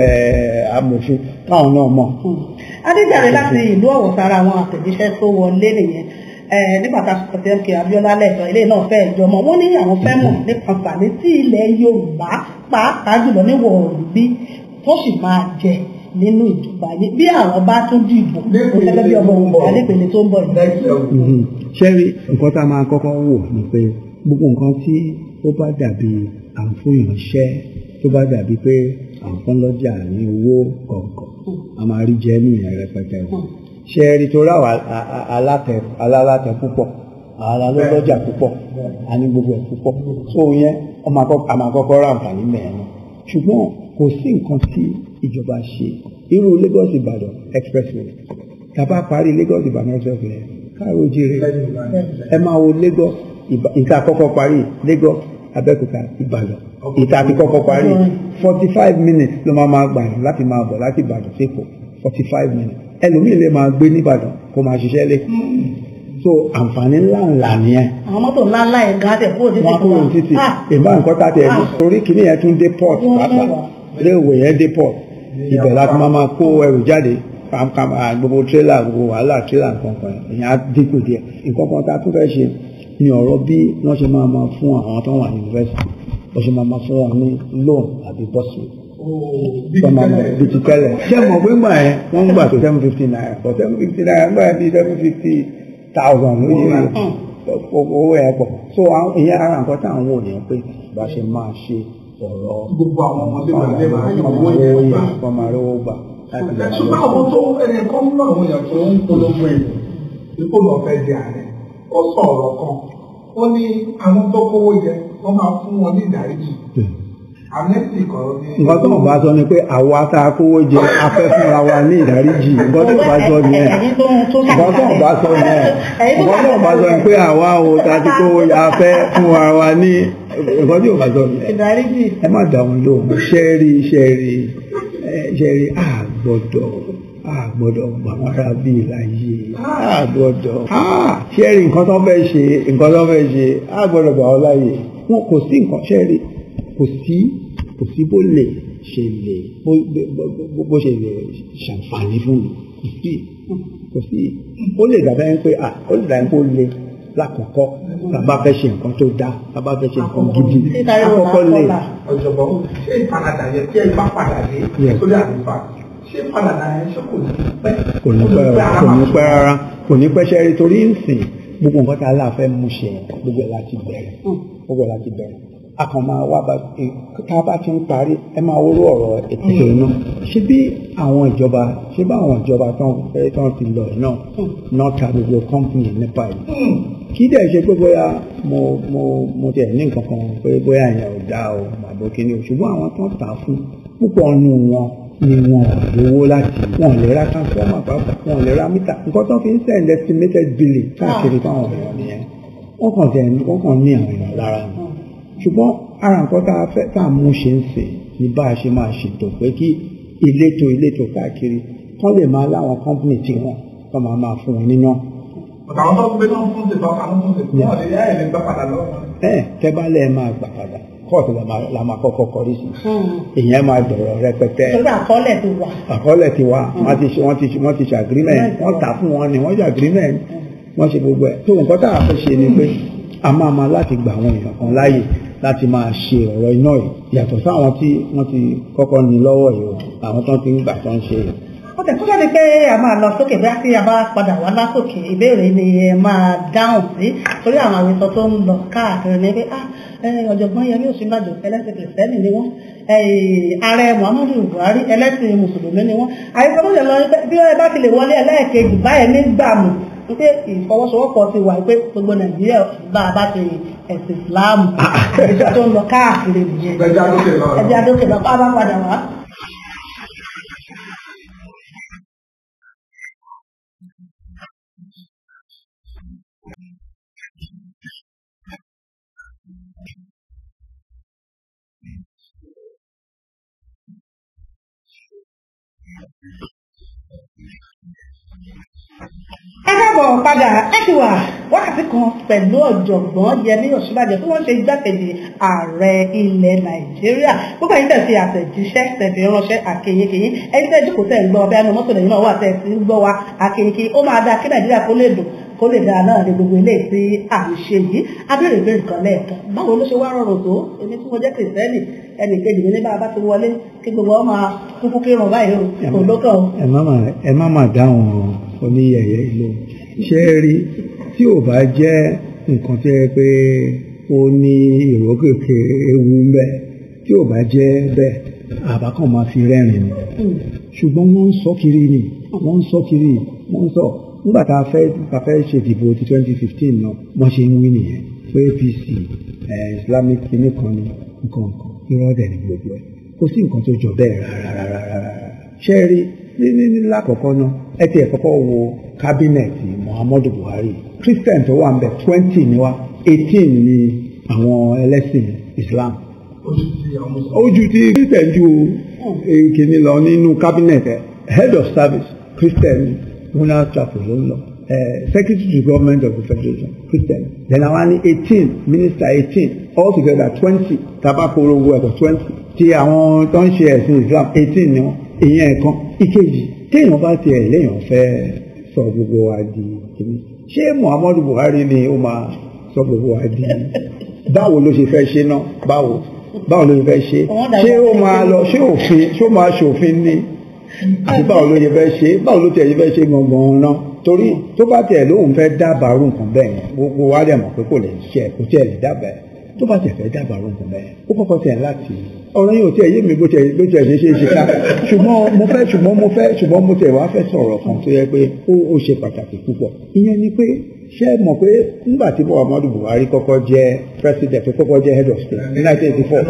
C: amòfin káwọn náà mọ̀.
B: Adéjàre láti ìlú Ọ̀wọ̀ sára àwọn àtẹ̀jíṣẹ́ tó wọlé nìyẹn nígbà tá a sọ pé mk Abíọ́lá lẹ́ẹ̀kan ilé náà fẹ́ ìjọmọ wọn ní àwọn fẹ́ mọ̀ nípa àǹfààní tí ilẹ̀ Yorùbá pàápàá jùlọ níwọ̀ oòrùn bí tó sì máa jẹ nínú ìjọba yìí bí àwọn bá tún dìbò gẹ́gẹ́ bí ọmọ Yorùbá nípele tó ń bọ̀ yìí.
C: ṣẹ́rí nǹkan tá a máa kọ́kọ́ wò ni pé gbogbo nǹkan tí ó bá dàbí àǹfóyànṣẹ́ tó bá dàbí pé àǹfọ́nlọ́jà ní owó kọ̀ọ̀kan a máa rí jẹ́ ní ìyẹn rẹpẹtẹ ṣe rí torí àwọn alálàtẹ púpọ̀ àwọn alálọ́jà púpọ̀ a ní gbogbo ẹ̀ púpọ̀ tó yẹn ọmọ àkọ́kọ́ rà àǹfààní mẹ́rin ṣùgbọ́n kò sí nǹkan tí ìjọba ṣe irú Lagos Ìbàdàn expressway tàbá parí Lagos Ìbàdàn expressway káàró jíire ẹ máa wo Lagos ìta àkọ́kọ́ parí Lagos Abẹ́òkúta Ìbàdàn ìta àti kọ́kọ́ parí forty five minutes ló máa máa gbà yín láti máa bọ̀ láti Ìbàdàn sẹ́kọ̀ọ́ forty five minutes ẹlòmíì lè máa gbé nìbàdàn kó máa ṣiṣẹ́ lé so àǹfààní ńlá ńlá nìyẹn.
B: àwọn mọ́tò ńlá ńlá yẹn gan tẹ̀ kúrò títì.
C: wọ́n kúrò títì ìbá nǹkan tá tẹ̀ ní torí kìíní yẹn tún dé port pàápàá railway yẹn dé port ibẹ̀ láti máa máa kó ẹrù jáde gbogbo tírélà gbogbo wàhálà tírélà nǹkan kan ìyẹn á dínkù díẹ̀ nǹkan kan tá a tún fẹ́ ṣe ni ọ̀rọ̀ bí wọ́n ṣe máa máa fún àwọn tó wà ní yunifásitì wọ́n ṣe máa máa fún wọn ní loan àbí bursary bí ti tẹ́lẹ̀ ṣé mo gbé gbà yẹn wọ́n ń gbà tó seven fifty naira but seven fifty naira gbà yẹn bí seven fifty thousand lóye owó ẹ̀ pọ̀ so ìyẹn ara nǹkan tá à ń wò ní pé bá ṣe máa ṣe ọ̀rọ̀
A: gbogbo àwọn ọmọdé gbàgbé máa ń yọ̀wọ́ yẹn gbà
C: wọ́n máa rówó gbà.
A: ṣùgbọ́n àwọn tó ẹni kan nínú àwọn èèyàn tó ń polówó ẹ̀ ipò lọ fẹ́ di ààrẹ ó sọ ọ̀rọ̀ kan ó ní àwọn tó kówó jẹ wọ́n máa fún wọn ní ìdáríjì
C: nǹkan tó ń bá sọ ni pé àwa tá a kówó jẹ afẹ́ fúnra wa ní ìdáríjì nǹkan tó ń bá sọ nìyẹn nǹkan tó ń bá sọ nìyẹn nǹkan tó ń bá sọ ni pé àwa o tá a ti kówó jẹ afẹ́ fúnra wa ní nǹkan tí ò bá sọ nìyẹn ẹ má dà wọn lóhùn ṣẹ́ẹ̀rì ṣẹ́ẹ̀rì ṣẹ́ẹ̀rì àgbọ̀dọ̀ àgbọ̀dọ̀ gbàmọ́ra bíi láyé àgbọ̀dọ̀ ṣẹ́ẹ̀rì nǹkan tó fẹ́ ṣe nǹkan tó fẹ́ ṣe àgbọ̀dọ̀ gbà ọ́ láyè wọn kò sí nǹkan ṣẹ́ẹ̀rì kò sí kò sí bó lè ṣe lè bó ṣe lè ṣàǹfààní fún mi kò sí kò sí ó lè dàbẹ́ ń pé à ó lè dàbẹ́ ń pé ó le lákọ̀ọ́kọ́ tàbá fẹ́ ṣe nǹkan tó dáa tàbá fẹ́ ṣe nǹkan gidi àkọ́kọ́ lè.
A: ọ̀jọ̀gbọ́n ṣé ìfaradà yẹn tí ẹ bá padà dé sórí àlùfáà ṣé ìfaradà yẹn ṣé kò ní pẹ́.
C: kò ní pẹ́ kò ní pẹ́ rárá kò ní pẹ́ ṣẹ́rí torí ń sìn gbogbo nǹkan tá a là fẹ́ mú ṣe gbogbo ẹ̀ láti bẹ̀rẹ̀ gbogbo ẹ̀ láti bẹ̀rẹ̀ a kàn máa wá bá tá a bá ti ń parí ẹ máa wúrú ọ̀rọ̀ ètò iná ṣé bí àwọn ìjọba ṣé bí àwọn ìjọba tán fẹ́ tán ti lọ náà náà ta gbogbo kọ́mpìnì nípa yìí kí dẹ̀ ṣe pé bóyá mo mo mo tẹ̀ ní nǹkan kan pé bóyá ìyẹn ò dáa o àbò kìíní o ṣùgbọ́n àwọn tán tà fún púpọ̀ nù wọn ni wọn ò lówó láti wọn ò lè ra transformer pàápàá wọn ò lè ra mítà nǹkan tó fi ń send estimated billing káàkiri fáwọn èèyàn nìyẹn wọ́n kàn tẹ̀ wọ́n kàn ní àwọn èèyàn lára ni ṣùgbọ́n ara nǹkan tá a fẹ́ tá a mú ṣe ń sè ní bá a ṣe máa ṣètò pé kí ìletò ìletò káàkiri kán lè máa láwọn kọ́mpìnì tí wọ́n kán máa máa fún wọn níná.
A: àwọn tó ń gbé náà fún ṣètò àwọn tó ń ṣètò wọn lè yá ẹ̀ lè gbà padà lọ́wọ́.
C: ẹ tẹ bá lẹ máa gbà padà kóòtù la máa kọ́kọ́ kọrí sí ìyẹn máa dọ̀rọ̀ rẹpẹtẹ.
B: torí àkọọ́lẹ̀ ti wà.
C: àkọọ́lẹ̀ ti wà wọ́n ti wọ́n ti wọ́n ti ṣe agreement wọ́n tà fún wọn ni wọ́n ṣe agreement wọ́n ṣe gbogbo ẹ̀ tó nǹkan tá a fẹ́ ṣe ni pé a máa ma láti gba àwọn èèyàn kan láàyè láti máa ṣe ọ̀rọ̀ iná yìí yàtọ̀ sáwọn tí wọ́n ti kọ́kọ́ ní lọ́wọ́ yìí o àwọn tó ti ń gbà tó ń ṣe yìí.
B: ó tẹ̀ tó jáde pé a máa lọ sókè bí a ti bá padà wá lásòkè ìbéèrè ni ẹ máa dáhùn sí torí àwọn àwòsàn tó ń lọ káàkiri ní pé ọ̀jọ̀gbọ́n Yẹmí Ọ̀ṣínbàjò ẹlẹ́sìn kìrìsìtẹ́nì ni wọ́n ààrẹ Muhammadu Buhari ẹlẹ́sìn mùsùlùmí ni wọ́n àyíkọ́ tó lè lọ bí ẹ bá ti lè wọlé ẹlẹ́ẹ̀kejì báyẹn nígbà mù wípé ìfọwọ́sowọ́pọ̀ ti wà pé gbogbo Nàìjíríà bá a bá ti ẹ̀sìn Islam àìsàn tó ń lọ káàkiri nìyẹn ẹjẹ́ adókè lọ bá bá padà wá. ẹ káàbọ̀ padà ẹ ti wà wákàtí kan pẹ̀lú ọ̀jọ̀gbọ́n Yẹmí Ọ̀ṣínbàjò tí wọ́n ṣe igbákejì ààrẹ ilẹ̀ Nàìjíríà gbogbo ẹ̀yin tẹ̀sí àtẹ̀jíṣẹ́ tẹ̀sí ránṣẹ́ àkèyékèyé ẹ̀yin tẹ̀ jókòó tẹ̀ ń gbọ́ ọbẹ̀ ẹnu mọ́tò lẹ́yìn náà wà tẹ̀ sí ń gbọ́ wa àkèyékèyé ó máa dáa kí Nàìjíríà kó lè dùn kó lè dáa náà ní gbogbo ilé tí à ń ṣe yìí abẹ́rẹ́ ìbéèrè kan lẹ́ẹ̀kan báwo ló ṣe wá rọrùn tó èmi tí mo jẹ́ kìrìsìtẹ́nì ẹnì kejì mi ní bá a bá ti wọlé kí gbogbo ọ máa kúkú kírun báyìí o kò lókàn.
C: ẹ má má dáhùn oníyẹyẹ ìlú ṣé rí tí ò bá jẹ́ nǹkan tó yẹ pé ó ní ìrókèké ewu ń bẹ tí ò bá jẹ́ bẹ́ẹ̀ àbá kan máa fi rẹ́rìn ni ṣùgbọ́n wọ́n ń sọ kiri ni wọ́n ń sọ kiri wọ́n ń sọ nígbà tá a fẹ́ tá a fẹ́ ṣèdìbò ti twenty fifteen náà wọ́n ṣe ń wí nìyẹn pé A P C Islamic kìíní kan ní nǹkan kan irọ́ dẹ̀ ní gbogbo ẹ̀ kò sí nǹkan tó jọ bẹ́ẹ̀ rárá ṣé rí ní ní lákọ̀ọ́kọ́ náà ẹ ti ẹ̀ kọ́kọ́ wo kábínẹ̀tì Muhammadu Buhari Christian tó wà ń bẹ̀ twenty ni wá eighteen ni àwọn ẹlẹ́sìn Islam ojú ti Christian ju kìíní lọ nínú kábínẹ̀tì head of service Christian Muna Chapel ló ń lọ secretary to government of the federation Christian then àwọn ní eighteen minister eighteen altogether twenty tabakoro owó ẹ̀kọ́ twenty ti àwọn tó ń ṣe ẹ̀sìn Islam eighteen ni wọ́n ìyẹn ẹ̀kan ìkejì téèyàn bá tiẹ̀ léèyàn fẹ́ sọ gbogbo wa di kìíní ṣé Muhammadu Buhari ni ó máa sọ gbogbo wa di báwo ló ṣe fẹ́ ṣe náà báwo báwo ló ṣe fẹ́ ṣe ṣé ó máa lọ ṣé òfin ṣé ó máa ṣòfin ní àti báwo ló ṣe fẹ́ ṣe báwo ló tiẹ̀ ṣe fẹ́ ṣe gangan náà torí tó bá tiẹ̀ lóun fẹ́ dábàá rú nǹkan bẹ́ẹ̀ yẹn gbogbo wa dẹ̀ mọ̀ pé kò lè ṣe kò tiẹ̀ lè dábàá ẹ̀ tó bá tiẹ̀ fẹ́ dábàá rú nǹkan bẹ́ẹ̀ ó kọ́kọ́ tiẹ̀ láti ọ̀rọ̀ yóò tiẹ̀ yé mi bó tiẹ̀ bó tiẹ̀ ṣe ṣe ṣe ká ṣùgbọ́n mo fẹ́ ṣùgbọ́n mo fẹ́ ṣùgbọ́n mo tiẹ̀ wá fẹ́ sọ̀rọ̀ kan tó yẹ pé ó ṣe pàtàkì púpọ̀ ìyẹn ni pé ṣé mọ̀ pé nígbà tí Muhammadu Buhari kọ́kọ́ jẹ́ president tó kọ́kọ́ jẹ́ head of state ní nineteen eighty four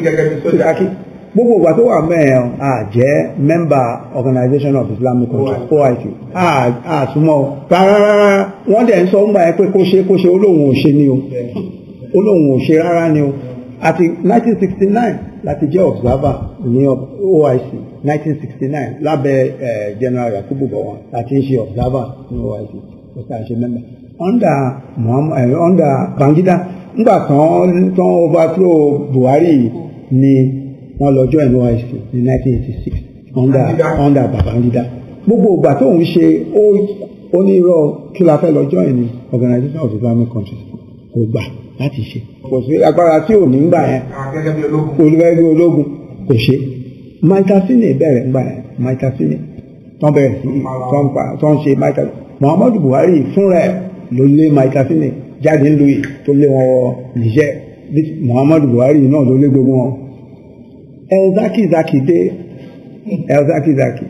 C: gbogbo ìgbà tó wà mẹ́ẹ̀ à jẹ́ member Organization of Islamic Countries O I C à súnmọ́ rárá wọ́n dẹ̀ ń sọ ń gbà yẹn pé kó ṣe kó ṣe olóhùn ò ṣe ni o olóhùn ò ṣe rárá ni o àti nineteen sixty nine láti jẹ́ observer ní O I C nineteen sixty nine lábẹ́ General Yakubu Gowon láti ń ṣe observer ní O I C ó sì àṣẹ member under Muhammad under Babangida ńgbà tán tán overthrow Buhari ni wọ́n lọ join O I C ní nineteen eighty six under under Babangida gbogbo ìgbà tó ń ṣe ó ní irọ́ kí la fẹ́ lọ join ní Organization of Islamic Countries kò gbà láti ṣe kò sí agbára tí ò ní gbà yẹn olùgbẹ́gbẹ́ ológun kò ṣe maikasine bẹ̀rẹ̀ gbà yẹn maikasine tán bẹ̀rẹ̀ sí tán ṣe maikasine Muhammadu Buhari fúnra ẹ̀ ló lé maikasine jáde lóye tó lé wọn wọ Niger Muhammadu Buhari náà ló lé gbogbo wọn elzaki zaki dé elzaki zaki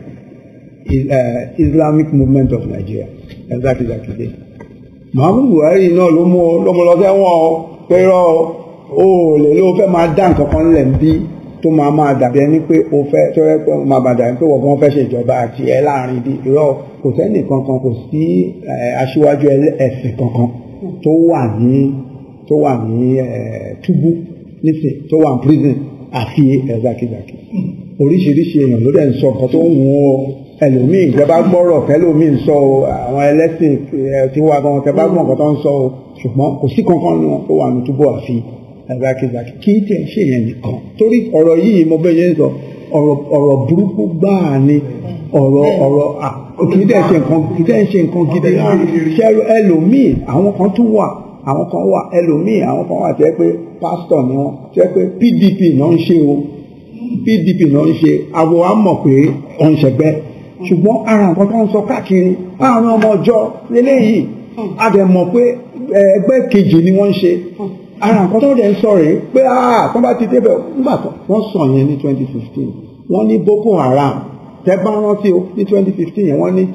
C: Islamic Movement of Nigeria elzaki zaki dé Muhammadu Buhari náà ló mú lọ́mọ lọ sẹ́wọ̀n ọ pẹ́rọ o lè ló fẹ́ máa dá nǹkan kan lẹ̀ ń bí tó máa máa dàbí ẹni pé o fẹ́ tó rẹ́ pé máa bàdà ẹni pé wọ́n gan fẹ́ ṣe ìjọba àti ẹ̀ láàrin bí irọ́ kò sẹ́nì kankan kò sí aṣíwájú ẹ̀sìn kankan tó wà ní tó wà ní túbú nísìn tó wà ní prison àfi ẹ̀zákìzákì oríṣiríṣi èèyàn ló dẹ̀ ń sọ nǹkan tó ń wù ú ẹlòmíì ìjọba gbọ́rọ̀ kẹlòmíì ń sọ àwọn ẹlẹ́sìn tí wà gan kẹ bá gbọ́ nǹkan tó ń sọ ṣùgbọ́n kò sí kankan nù tó wà ní túbọ̀ àfi ẹ̀zákìzákì kí tí ẹ̀ ṣe yẹn nìkan torí ọ̀rọ̀ yìí mo bẹ́ yẹn sọ ọ̀rọ̀ burúkú gbáà ni ọ̀rọ̀ ọ̀rọ̀ kì í dẹ̀ ṣe nǹkan kì í dẹ̀ ṣe nǹkan gidi ṣe ẹlòmíì àwọn kan tún wà àwọn kan wà ẹlòmíì àwọn kan wà tẹ́ pé pásítọ̀ ni wọ́n tẹ́ pé P D P náà ń ṣe o P D P náà ń ṣe àwọ̀ á mọ̀ pé òun ṣẹ̀gbẹ́ ṣùgbọ́n ara nǹkan tó ń sọ káàkiri àwọn ọmọ ọjọ́ lélẹ́yìí a dẹ̀ mọ̀ pé ẹgbẹ́ kejì ni wọ́n ń ṣe ara nǹkan tó dẹ̀ ń sọ rèé pé ah tó bá ti débẹ̀ nígbà tó wọ́n sọ yẹn ní twenty fifteen wọ́n ní Boko Haram tẹ́ bá rántí o ní twenty fifteen yẹn wọ́n ní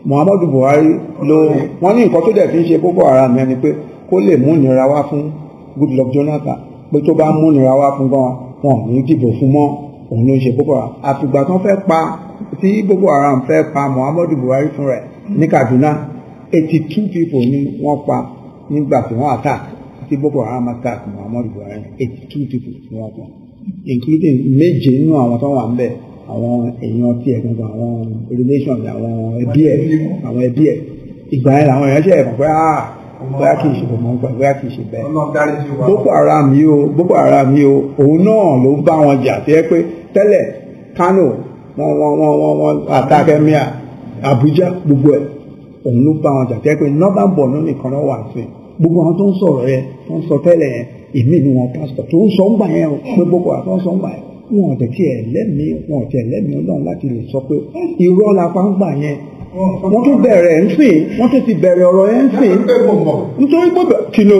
C: Muhammadu Buhari ló wọ́n ní nǹkan tó dẹ̀ fi ń ṣe Boko Haram ẹni pé kó lè mú ìnira wá fún Goodluck Jonathan pé tó bá mú ìnira wá fún gan wọn ò ní dìbò fún mọ́ òun ló ń ṣe Boko Haram àfìgbà tán fẹ́ pa tí Boko Haram fẹ́ pa Muhammadu Buhari fún rẹ̀ ní Kaduna eighty two people ni wọ́n pa nígbà tí wọ́n attack tí Boko Haram attack Muhammadu Buhari eighty two people ni wọ́n pa including méje nínú àwọn tó wà ń bẹ̀ àwọn èèyàn tí ẹ̀ gangan àwọn relations àwọn ẹbí ẹ̀ àwọn ẹbí ẹ̀ ìgbà yẹn làwọn èèyàn ṣe ẹ̀ pé ah bóyá kì í ṣe bọ̀ mọ́ nípa bóyá kì í ṣe bẹ́ẹ̀. Boko Haram yìí o Boko Haram yìí o òun náà ló bá wọn jà tí ẹ pé tẹ́lẹ̀ Kano wọ́n wọ́n wọ́n wọ́n wọ́n attack Emir Abuja gbogbo ẹ̀ òun ló bá wọn jà tí ẹ pé northern Borno nìkan náà wà sí gbogbo àwọn tó ń sọ̀rọ̀ yẹn tó ń sọ tẹ́lẹ̀ yẹn èmi ni wọn pásítọ̀ tó ń sọ ń gbà yẹn pé Boko Haram tó ń sọ ń gbà yẹn wọn ò tẹ̀ tí ẹ̀ lẹ́mìí wọn ò tẹ̀ lẹ́mìí Ọlọ́run láti lè sọ pé irọ́ la pa ń gbà yẹn wọ́n tún bẹ̀rẹ̀ ń sìn wọ́n tún ti bẹ̀rẹ̀ ọ̀rọ̀ yẹn ń sìn nítorí pé kí ló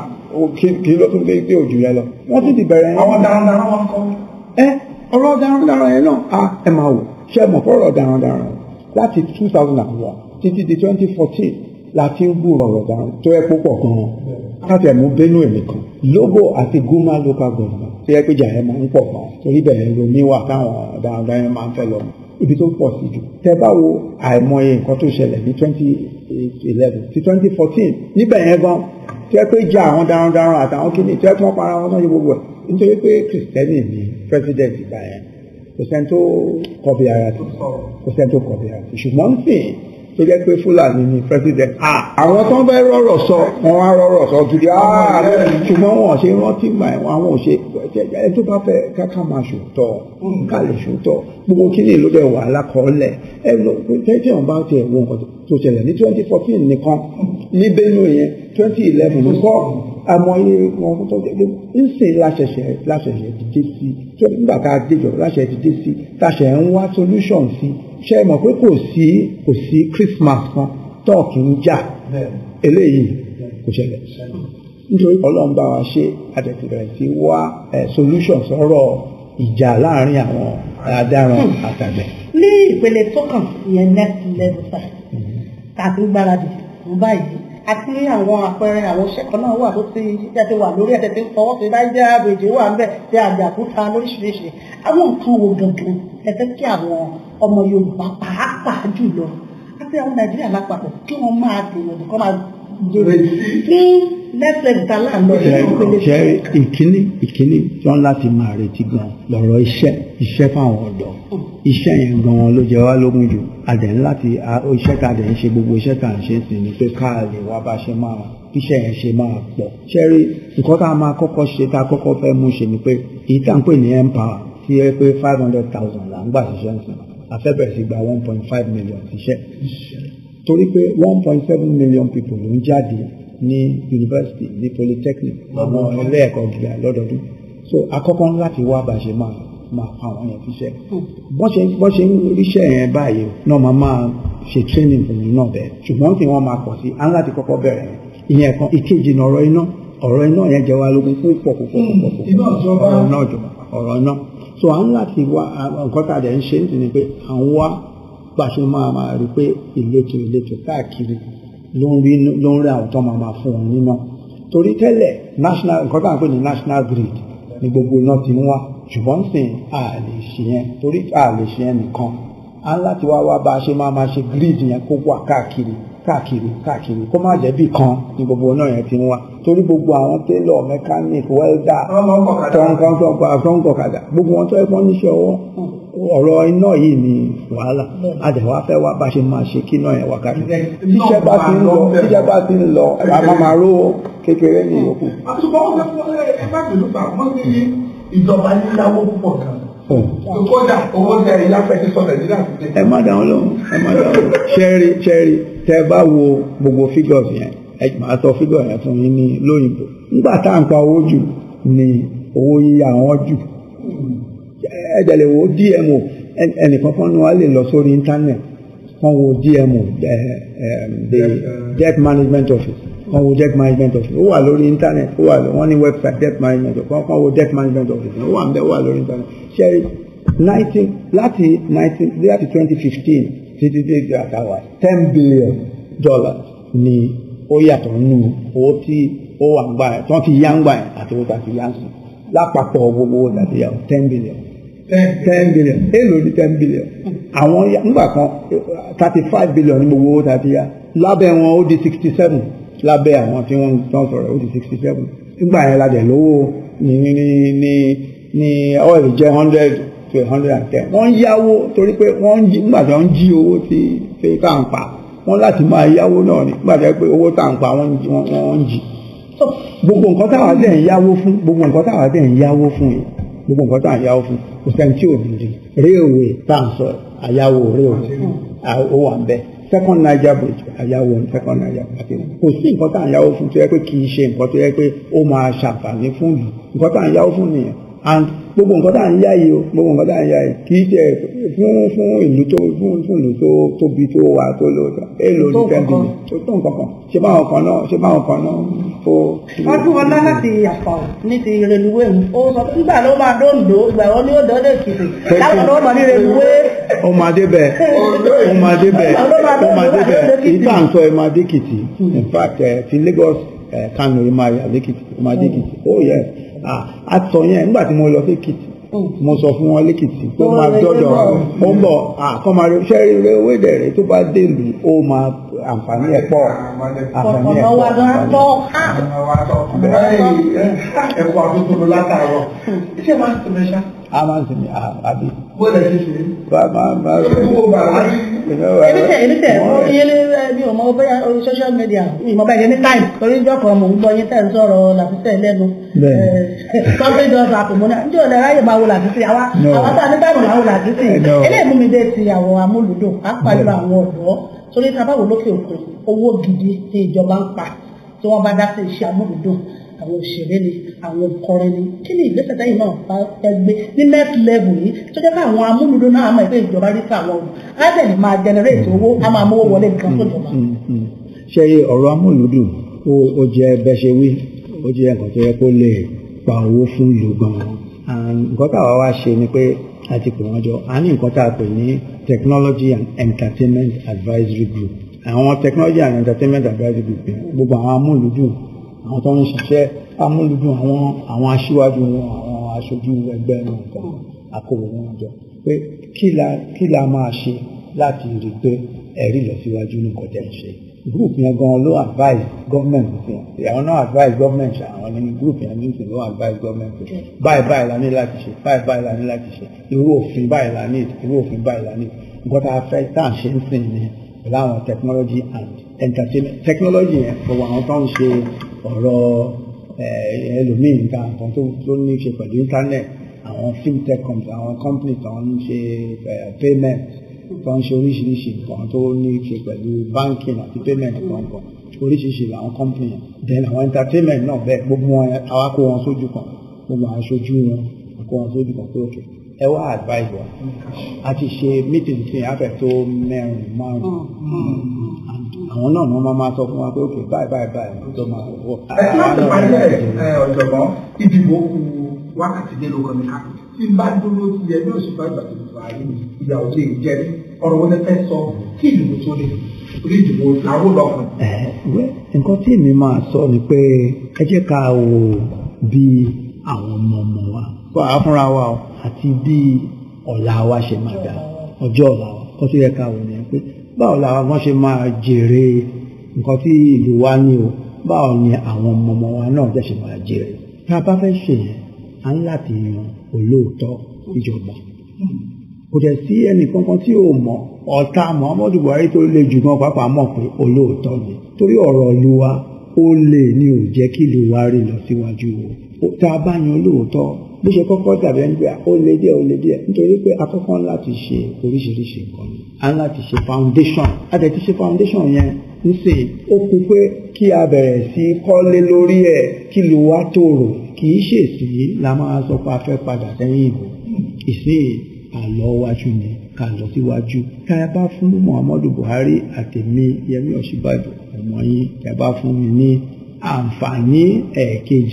C: kí ló tún lé dé òjò yẹn lọ wọ́n tún ti bẹ̀rẹ̀ yẹn.
A: àwọn darandaran wọn kọ́.
C: ẹ ọ̀rọ̀ darandaran yẹn náà ẹ máa wò ṣe mọ̀ fọ́rọ̀ darandaran láti two thousand and one títí di twenty fourteen láti ń gbúrò ọ̀rọ̀ daran tó yẹ púpọ̀ gan-an káàtì ẹ̀mú Benue nìkan Logo àti Guma local government tó yẹ pé jà ẹ̀ máa ń pọ̀ gan torí bẹ̀rẹ̀ lomi wà táwọn darandaran yẹn máa ń fẹ́ lọ ibi tó pọ̀ sí jù tẹ́ bá wo àìmọye nǹkan tó ṣẹlẹ̀ ní twenty eleven sí twenty fourteen níbẹ̀ yẹn gan tẹ́ pé jà àwọn darandaran àtàwọn kìíní tẹ́ pọ́n para wọn náà yẹ gbogbo ẹ̀ nítorí pé kìrìsìtẹ́nì ni president ìgbà yẹn kò sẹ́ni tó kọbi ara sí kò sẹ́ni tó kọbi ara sí ṣùgbọ́n sìn tó jẹ́ pé Fúlàní ni president àwọn tó ń bẹ́ rọ̀rọ̀ sọ wọn á rọ̀rọ̀ sọ gidi ṣùgbọ́n wọn ṣe rántí mà ẹ̀ àwọn ò ṣe ẹ tó bá fẹ́ káká máa ṣòótọ́ ká lè ṣòótọ́ gbogbo kíní ló dẹ̀ wà lákọọ́lẹ̀ ẹ lọ tẹ́tí ọ̀n bá tiẹ̀ wo nǹkan tó ṣẹlẹ̀ ní twenty fourteen nìkan ní Benue yẹn twenty eleven nìkan àmọye wọn tó jẹ́ ń sìn láṣẹṣẹ láṣẹṣẹ dìde sí nígbà tá a déjọ láṣẹ dìde sí táṣẹ ń wá solution sí ṣe mọ̀ pé kò sí kò sí Christmas kan tọ́ọ̀kì ń jà eléyìí kò ṣẹlẹ̀ nítorí Ọlọ́run bá wa ṣe àtẹ̀tẹ̀rẹ̀ sí wá solution sọ̀rọ̀ ìjà láàrin àwọn adarun àtàgbẹ̀.
B: ní ìpele tó kàn ìyẹn next level sir tàbí gbáradì fún báyìí àti àwọn àpẹẹrẹ àwọn iṣẹ́ kan náà wà tó ti ṣiṣẹ́ ti wà lórí ẹ̀tẹ̀ tí ń fọwọ́ sí báyìí jẹ́ àbèjì wà ń bẹ̀ tí àjàkúta lóríṣiríṣi àwọn nǹkan wo gangan ẹ fẹ́ kí àwọn ọmọ Yorùbá pàápàá jùlọ àti àwọn Nàìjíríà lápapọ̀ kí wọ́n máa gbìyànjú kọ́ máa jèrè fún next level tá láàánú ìpele.
C: ṣe ìkíní ìkíní tí wọ́n láti máa retí gan lọ́rọ̀ iṣẹ́ iṣẹ́ fáwọn ọ̀dọ́ iṣẹ́ yẹn gan ló jẹ wá lógún jù adẹ̀ ń láti iṣẹ́ tá a dẹ̀ ń ṣe gbogbo iṣẹ́ tá a ń ṣe sí ni pé ká lè wá bá ṣe máa iṣẹ́ yẹn ṣe máa pọ̀ ṣẹ́rí nǹkan tá a máa kọ́kọ́ ṣe tá a kọ́kọ́ fẹ́ mú ṣe ni pé èyí tá à ń pè ní empower tí ẹ pé five hundred thousand là ń gbà ṣiṣẹ́ ń sìn afẹ́bẹ̀rẹ̀ sí gba one point five million ṣiṣẹ́ torí pé one point seven million people ló ń jáde ní university ní polytechnic àwọn ilé ẹ̀kọ́ gíga lọ́dọọdún so àkọ́kọ́ láti wá bá ṣe máa máa pa àwọn yẹn fiṣẹ́ bọ́n ṣe bọ́n ṣe ń ríṣẹ́ yẹn báyìí náà máa máa ṣe training fún mi náà bẹ́ẹ̀ ṣùgbọ́n tí wọ́n máa pọ̀ sí á ń láti kọ́kọ́ bẹ̀rẹ̀ ìyẹn kan ìkejì ní ọ̀rọ̀ iná ọ̀rọ̀ iná yẹn jẹ́ wá lógún fún pọ̀ púpọ̀ púpọ̀ púpọ̀ ọ̀rọ̀ náà jọba ọ̀rọ̀ iná so à ń láti wá nǹkan tá a dẹ̀ ń ṣe ní ti ni pé à ń wá gbàṣẹ máa máa rí pé ìletò ìletò káàkiri ló ń rí ló ń rí àwọn tó máa máa fún wọn níná torí tẹ́lẹ̀ national nǹkan tá à ń pè ní national grid ní gbogbo iná ti ń wá ṣùgbọ́n sìn a lè ṣe yẹn torí a lè ṣe yẹn nìkan a ń láti wá wá bá a ṣe máa máa ṣe grid yẹn kó wà káàkiri káàkiri káàkiri kó má jẹ́ bí kan ní gbogbo iná yẹn ti ń wá torí gbogbo àwọn tailor mechanic welder tọ́ńkọ̀kadà gbogbo wọn tó ẹ fọ́n níṣẹ́ ọwọ́ ọ̀rọ̀ iná yìí ni wàhálà àdẹ̀wà fẹ́ wá bá ṣe máa ṣe kí iná yẹn wà káàkiri tíṣẹ́ bá ti ń lọ tíṣẹ́ bá ti ń lọ àmàmàró kékeré ní ìyókù.
A: àtúbọ̀ wọn fẹ́ fún ẹ bá tẹ̀lé pa wọ́n ti ní ìjọba yíyáwó púpọ̀ kan kódà owó tẹ ìyá fẹ́ ti sọ Nàìjíríà ti dé.
C: ẹ má dáhùn lóhùn ẹ má dáhùn lóhùn ṣẹ́rí ṣẹ́rí tẹ bá wo gbogbo figures yẹn ẹ máa sọ figure yẹn fún yín ní lóyìnbó nígbà tá à ń pa owó jù ní owó yíyá wọn jù ẹ̀jẹ̀ lè wo D M O ẹnìkan kan ní wàá lè lọ sórí internet kan wo D M O the debt management office kan wo debt management office ó wà lórí internet ó wà wọ́n ní website debt management office kan wo debt management office ó wà ń bẹ ó wà lórí internet ṣe nineteen láti nineteen láti twenty fifteen títí dé àtàwà ten billion dollars ni ó yàtọ̀ nínú owó tí ó wà ń gbà ẹ̀ tí wọ́n ti yá ń gbà ẹ̀ àti owó tàbí yá ń sùn lápapọ̀ gbogbo owó tàbí yá ten billion ten billion èlò ní ten billion àwọn ńgbà kan thirty five billion ní gbogbo owó tàbí yá lábẹ́ wọn ó di sixty seven lábẹ́ àwọn tí wọ́n ń sọ̀rọ̀ ó di sixty seven nígbà yẹn la dẹ̀ lówó ní ní ní ní oil jẹ́ hundred to hundred and ten wọ́n yáwó torí pé wọ́n ń jí nígbà tí wọ́n ń jí owó tí tí ká ń pa wọ́n láti máa yáwó náà ní nígbà tí wọ́n pé owó tá à ń pa wọ́n ń jí gbogbo nǹkan táwa dẹ̀ ń yáwó fún gbogbo nǹkan táwa dẹ̀ ń yáwó fún yìí gbogbo nǹkan táwa ń yáwó fún kò sẹ́ni tí ò ní rí railway tá à ń sọ àyáwó railway ó wà ń bẹ second Niger bridge àyáwó second Niger bridge kò sí nǹkan tá à ń yáwó fún tó yẹ pé kì í ṣe nǹkan tó yẹ pé ó máa ṣàǹfààní fún ìlú nǹkan tá à ń yáwó fún nìyẹn and gbogbo nǹkan tá à ń yá yìí o gbogbo nǹkan tá à ń yá yìí kì í ṣe fún fún ìlú tó fún fún ìlú tó tóbi tó wà tó lò tó èlò ní ten billion tó tó nǹkan kan ṣé báwọn kan náà ṣé báwọn kan náà tó.
B: ọdún ọlá láti àpọ̀ ní ti reluwé ó sọ nígbà ló máa dóńdó ìgbà wọn ni ó dọ́dọ̀ Èkìtì láwọn ló máa ní reluwé.
C: ó máa débẹ̀ ó máa débẹ̀ ó máa débẹ̀ ìta à ń sọ ẹ máa dé Èkìtì in fact ti Lagos Kano ẹ máa yà lẹ́kìtì ó máa dé Èkìtì oh yes àtọ̀ yẹn nígbà tí mo lọ sí Èkìtì mo sọ fún wọn lẹ́kìtì tó máa dọ́dọ̀ ó ń bọ̀ àkọ́mọ ṣẹ́ rere owó ìdẹ̀rẹ̀ tó bá dèlù ó máa àǹfààní ẹ̀ pọ̀ àǹfààní ẹ̀ pọ̀
A: ẹ̀kọ́ àtúntò látàárọ̀ iṣẹ́ máa ń sinmi ṣá.
C: a máa ń sinmi àbí.
A: bó lè ṣe ṣe.
C: bá a máa máa rẹ̀
B: ebi tẹ ebi tẹ iye ní ọmọ ọbẹ̀ orí social media ìmọ̀ bá yẹn ní time torí ìjọ kan mò ń gbọ́ yín tẹ̀ ń sọ̀rọ̀ làfíṣẹ́ lẹ́nu something does happen mo ní àjọ ọ̀lẹ́ ráyè máa wo làfíṣẹ́ àwa àwa tá a ní táìmù máa wo làfíṣẹ́ eléyìí mú mi dé ti àwọn amúlùdùn àpàlù àwọn ọ̀dọ́ torí tá a bá wò lókè òkun owó gidi tí ìjọba ń pa tí wọ́n bá dá sí iṣẹ́ amúlùdùn àwọn òṣèré ni àwọn òkọrin ni kí ni ìgbésẹ̀ tẹ́yìn náà bá fẹ́ gbé ní next level yìí tó jẹ́ pé àwọn amúlùdùn náà máa ìpè ìjọba rí fún àwọn ọ̀dọ́ á dẹ̀ máa generate owó á máa mówó wọlé nǹkan tó jọba.
C: ṣe ọ̀rọ̀ amúlùdùn ó jẹ́ bẹ́ẹ̀ ṣe wí ó jẹ́ nǹkan tó yẹ kó lè pa owó fún ìlú gan-an nǹkan táwa wá ṣe ni pé àti pè wọ́n jọ a ní nǹkan tá a pè ní technology and entertainment advisory group àwọn technology and entertainment advisory group yẹn gbogbo àwọn amúlùdùn àwọn tó ń ṣiṣẹ́ amúlùdùn àwọn àwọn aṣíwájú wọn àwọn aṣojú ẹgbẹ́ wọn kan àkówó wọn jọ pé kí la kí la máa ṣe láti rí i pé ẹ̀rí ìlọsíwájú ní nǹkan tẹ̀ ń ṣe group yẹn gan ló advise government fún àwọn náà advise government àwọn ní group yẹn ní ìsìn ló advise government fún báyìí báyìí la ní láti ṣe báyìí báyìí la ní láti ṣe irú òfin báyìí la ní irú òfin báyìí la ní nǹkan tá a fẹ́ tá à ń ṣe ń sìn ní pẹ̀lú àwọn technology and entertainment technology yẹn gbogbo àwọn tó ń ṣe ọ̀rọ̀ ẹlòmíì nǹkan kan tó ní ṣe pẹ̀lú internet àwọn fintech company àwọn company tó ń ṣe payment tó ń ṣe oríṣiríṣi nǹkan tó ní ṣe pẹ̀lú banking àti payment kankan oríṣiríṣi làwọn company then àwọn entertainment náà bẹ́ẹ̀ gbogbo wọn àwa kó wọn sójú kan gbogbo àwọn aṣojú wọn kó wọn sójú kan pé ok ẹ wá advice wa a ti ṣe meeting sí afẹ́ tó mẹ́rin márùn-ún àwọn náà wọ́n máa sọ fún wa pé ok báyìí báyìí báyìí tó máa wọ̀.
A: ẹ ti láti parí ẹ ọ̀jọ̀gbọ́n ìdìbò kù wákàtí délé ogun nìkan tí n bá dúró ti yẹ bí òṣùpá ìgbà tó ti fà á yìí ìyà òde ìjẹrí ọ̀rọ̀ wọn fẹ́ sọ kí ìdìbò tó lè orí ìdìbò làwọn lọkùn.
C: ẹ nǹkan tí èmi máa sọ ni pé ẹ jẹ́ ká wo bí àwọn ọmọ ọmọ wa kó àá fúnra wa àti bí ọ̀la wa ṣe máa dà ọjọ́ ọ̀la wa kó tó yẹ ká wò ní pé báwo làwọn ọmọ ṣe máa jèrè nǹkan tí ìlú wa ní o báwo ni àwọn ọmọ ọmọ wa náà jẹ́ ṣe máa jèrè tá a bá fẹ́ ṣe yẹn a ń láti yan olóòótọ́ ìjọba kò dẹ̀ sí ẹnì kankan tí ò mọ̀ ọ̀tá Muhammadu Buhari tó le jù gan pàápàá mọ̀ pé olóòótọ́ ni torí ọ̀rọ̀ ìlú wa ó lè ní ò jẹ́ kí ìlú wa rí lọ síwájú o tá a bá yan olóòótọ́ bó ṣe kọ́kọ́ dàbí ẹni pé ó lé díẹ̀ ó lé díẹ̀ nítorí pé akọ́kọ́ láti ṣe oríṣiríṣi nǹkan ni a ń láti ṣe foundation a tẹ̀ ti ṣe foundation yẹn nísìnyí ó kú pé kí a bẹ̀rẹ̀ sí kọ́lé lórí ẹ̀ kí ìlú wa tòrò kì í ṣèṣì la máa sọ pé a fẹ́ padà sẹ́yìn ìbò ìsìn àlọ́ wájú ni ká lọ síwájú ká ẹ bá fún Muhammadu Buhari àtẹ̀mí Yẹmí Ọ̀ṣínbàjò ọmọ yín ká ẹ bá fún mi ní àǹfààní ẹ̀ẹ̀kejì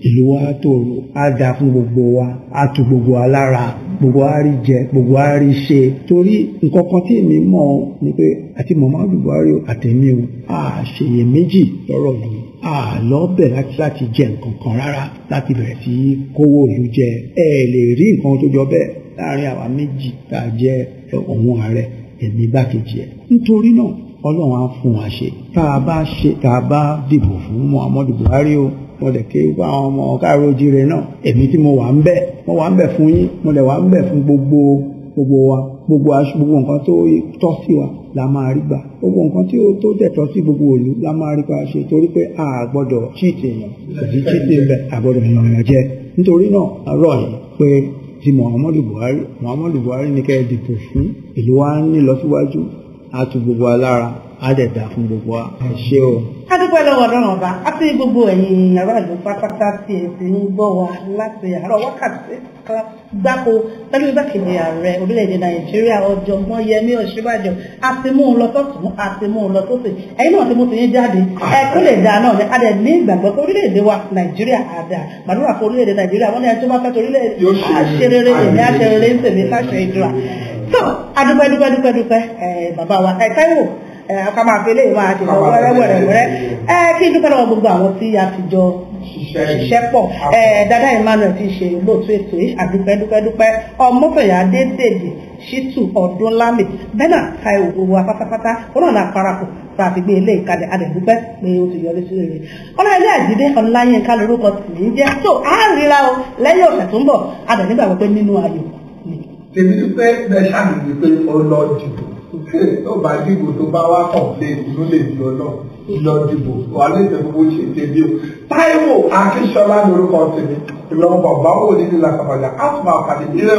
C: ìlú wa tòrò á dáa fún gbogbo wa á tu gbogbo wa lára gbogbo wa rí jẹ gbogbo wa rí ṣe torí nǹkan kan tí èmi mọ̀ ni pé àti Muhammadu Buhari àtẹ̀mí o a ṣèyẹ méjì lọ́rọ̀ yìí a lọ bẹ̀ láti láti jẹ nǹkan kan rárá láti bẹ̀rẹ̀ sí kówó ìlú jẹ ẹ lè rí nǹkan tó jọ bẹ́ẹ̀ láàrin àwa méjì tá a jẹ òun ààrẹ èmi igbákejì ẹ̀ nítorí náà ọlọ́run á fún wa ṣe tá a bá ṣe tá a bá dìbò fún Muhammadu Buhari o mo lè ké fún àwọn ọmọ káàró jíire náà èmi tí mo wà ń bẹ̀ mo wà ń bẹ̀ fún yín mo lè wà ń bẹ̀ fún gbogbo gbogbo wa gbogbo aṣọ gbogbo nǹkan tó tọ́ sí wa la máa rí gbà gbogbo nǹkan tí ó tó dẹ̀tọ́ sí gbogbo òlu la máa rí gbà ṣe torí pé a gbọ́dọ̀ chíìtì èèyàn kò sí chíìtì ń bẹ̀ a gbọ́dọ̀ èèyàn jẹ nítorí náà àárọ̀ yìí pé ti Muhammadu Buhari Muhammadu Buhari ní kẹ́ ẹ dìbò fún ìlú wa ní lọ síwájú á tu gbogbo wa lára á dẹ̀ dà fún gbogbo wa ẹ ṣé o.
B: a dúpẹ́ lọ́wọ́ ọ̀dọ́rùn ọba àti gbogbo ẹ̀yin aráàlú pátápátá tí ẹ ti ń gbọ́ wa láti àárọ̀ wákàtí gbáko pẹ̀lú igbákejì ààrẹ orílẹ̀-èdè Nàìjíríà ọ̀jọ̀gbọ́n Yẹmí Ọ̀ṣínbàjò àti mú un lọ sọ́tún àti mú un lọ sósì ẹ̀yin náà ti mú tiyín jáde ẹ kó lè dáa náà a dẹ̀ ní ìgbàgbọ́ pé orílẹ̀-èdè wa Nàìjíríà àdá màdúrà fún orílẹ̀-èdè Nàìjíríà wọ́n ní ẹni tó bá fẹ́ orílẹ̀-èdè àṣerere èmi àṣerere ń tèmi láṣẹ ìdúrà so adúpẹ́ dúpẹ́ dúpẹ́ dúpẹ́ bàbá wa ẹ̀ Táíwò ká máa fi léyìn máa ti lọ wẹ́rẹ́wẹ́rẹ́ ẹ kí n dúpẹ́ lọ́wọ́ gbogbo àwọn tí a ti jọ ṣiṣẹ́ pọ̀ Dada Emmenuel ti ṣe lóòtú ètò yìí àdúpẹ́ dúpẹ́ dúpẹ́ ọmọfẹ̀yà Adédèjì Ṣítù Ọdúnlámì bẹ́nà Táíwò gbogbo wa pátápátá ó náà náà parapọ̀ tá a fi gbé ilé ìkàlẹ̀ adẹ̀dúpẹ́ pé ó ti yọrí sí rere Ọláyẹmí Àjídé Ọláyínká lórúkọ tì í jẹ́ tó á ríra o lẹ́yìn ọ̀sẹ̀ tó ń bọ̀ adẹ̀ nígbàgbọ́ pé nínú ayọ̀ ni.
A: tèmi dúpẹ́ bẹ́ẹ̀ ṣàmì pé ó lọ dìbò tó bá dìbò tó bá wá kọ̀ọ̀pléèn ló lè di ọ̀nà lọ dìbò wà lè tẹ̀ gbogbo ṣe tèmi o. Táíwò Akínṣọlá lórúkọ tèmi ìlọ́wọ́ bàbá wò nínú làkàbàjà á tún máa pàdé nílẹ̀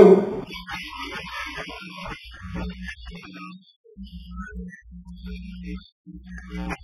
A: o.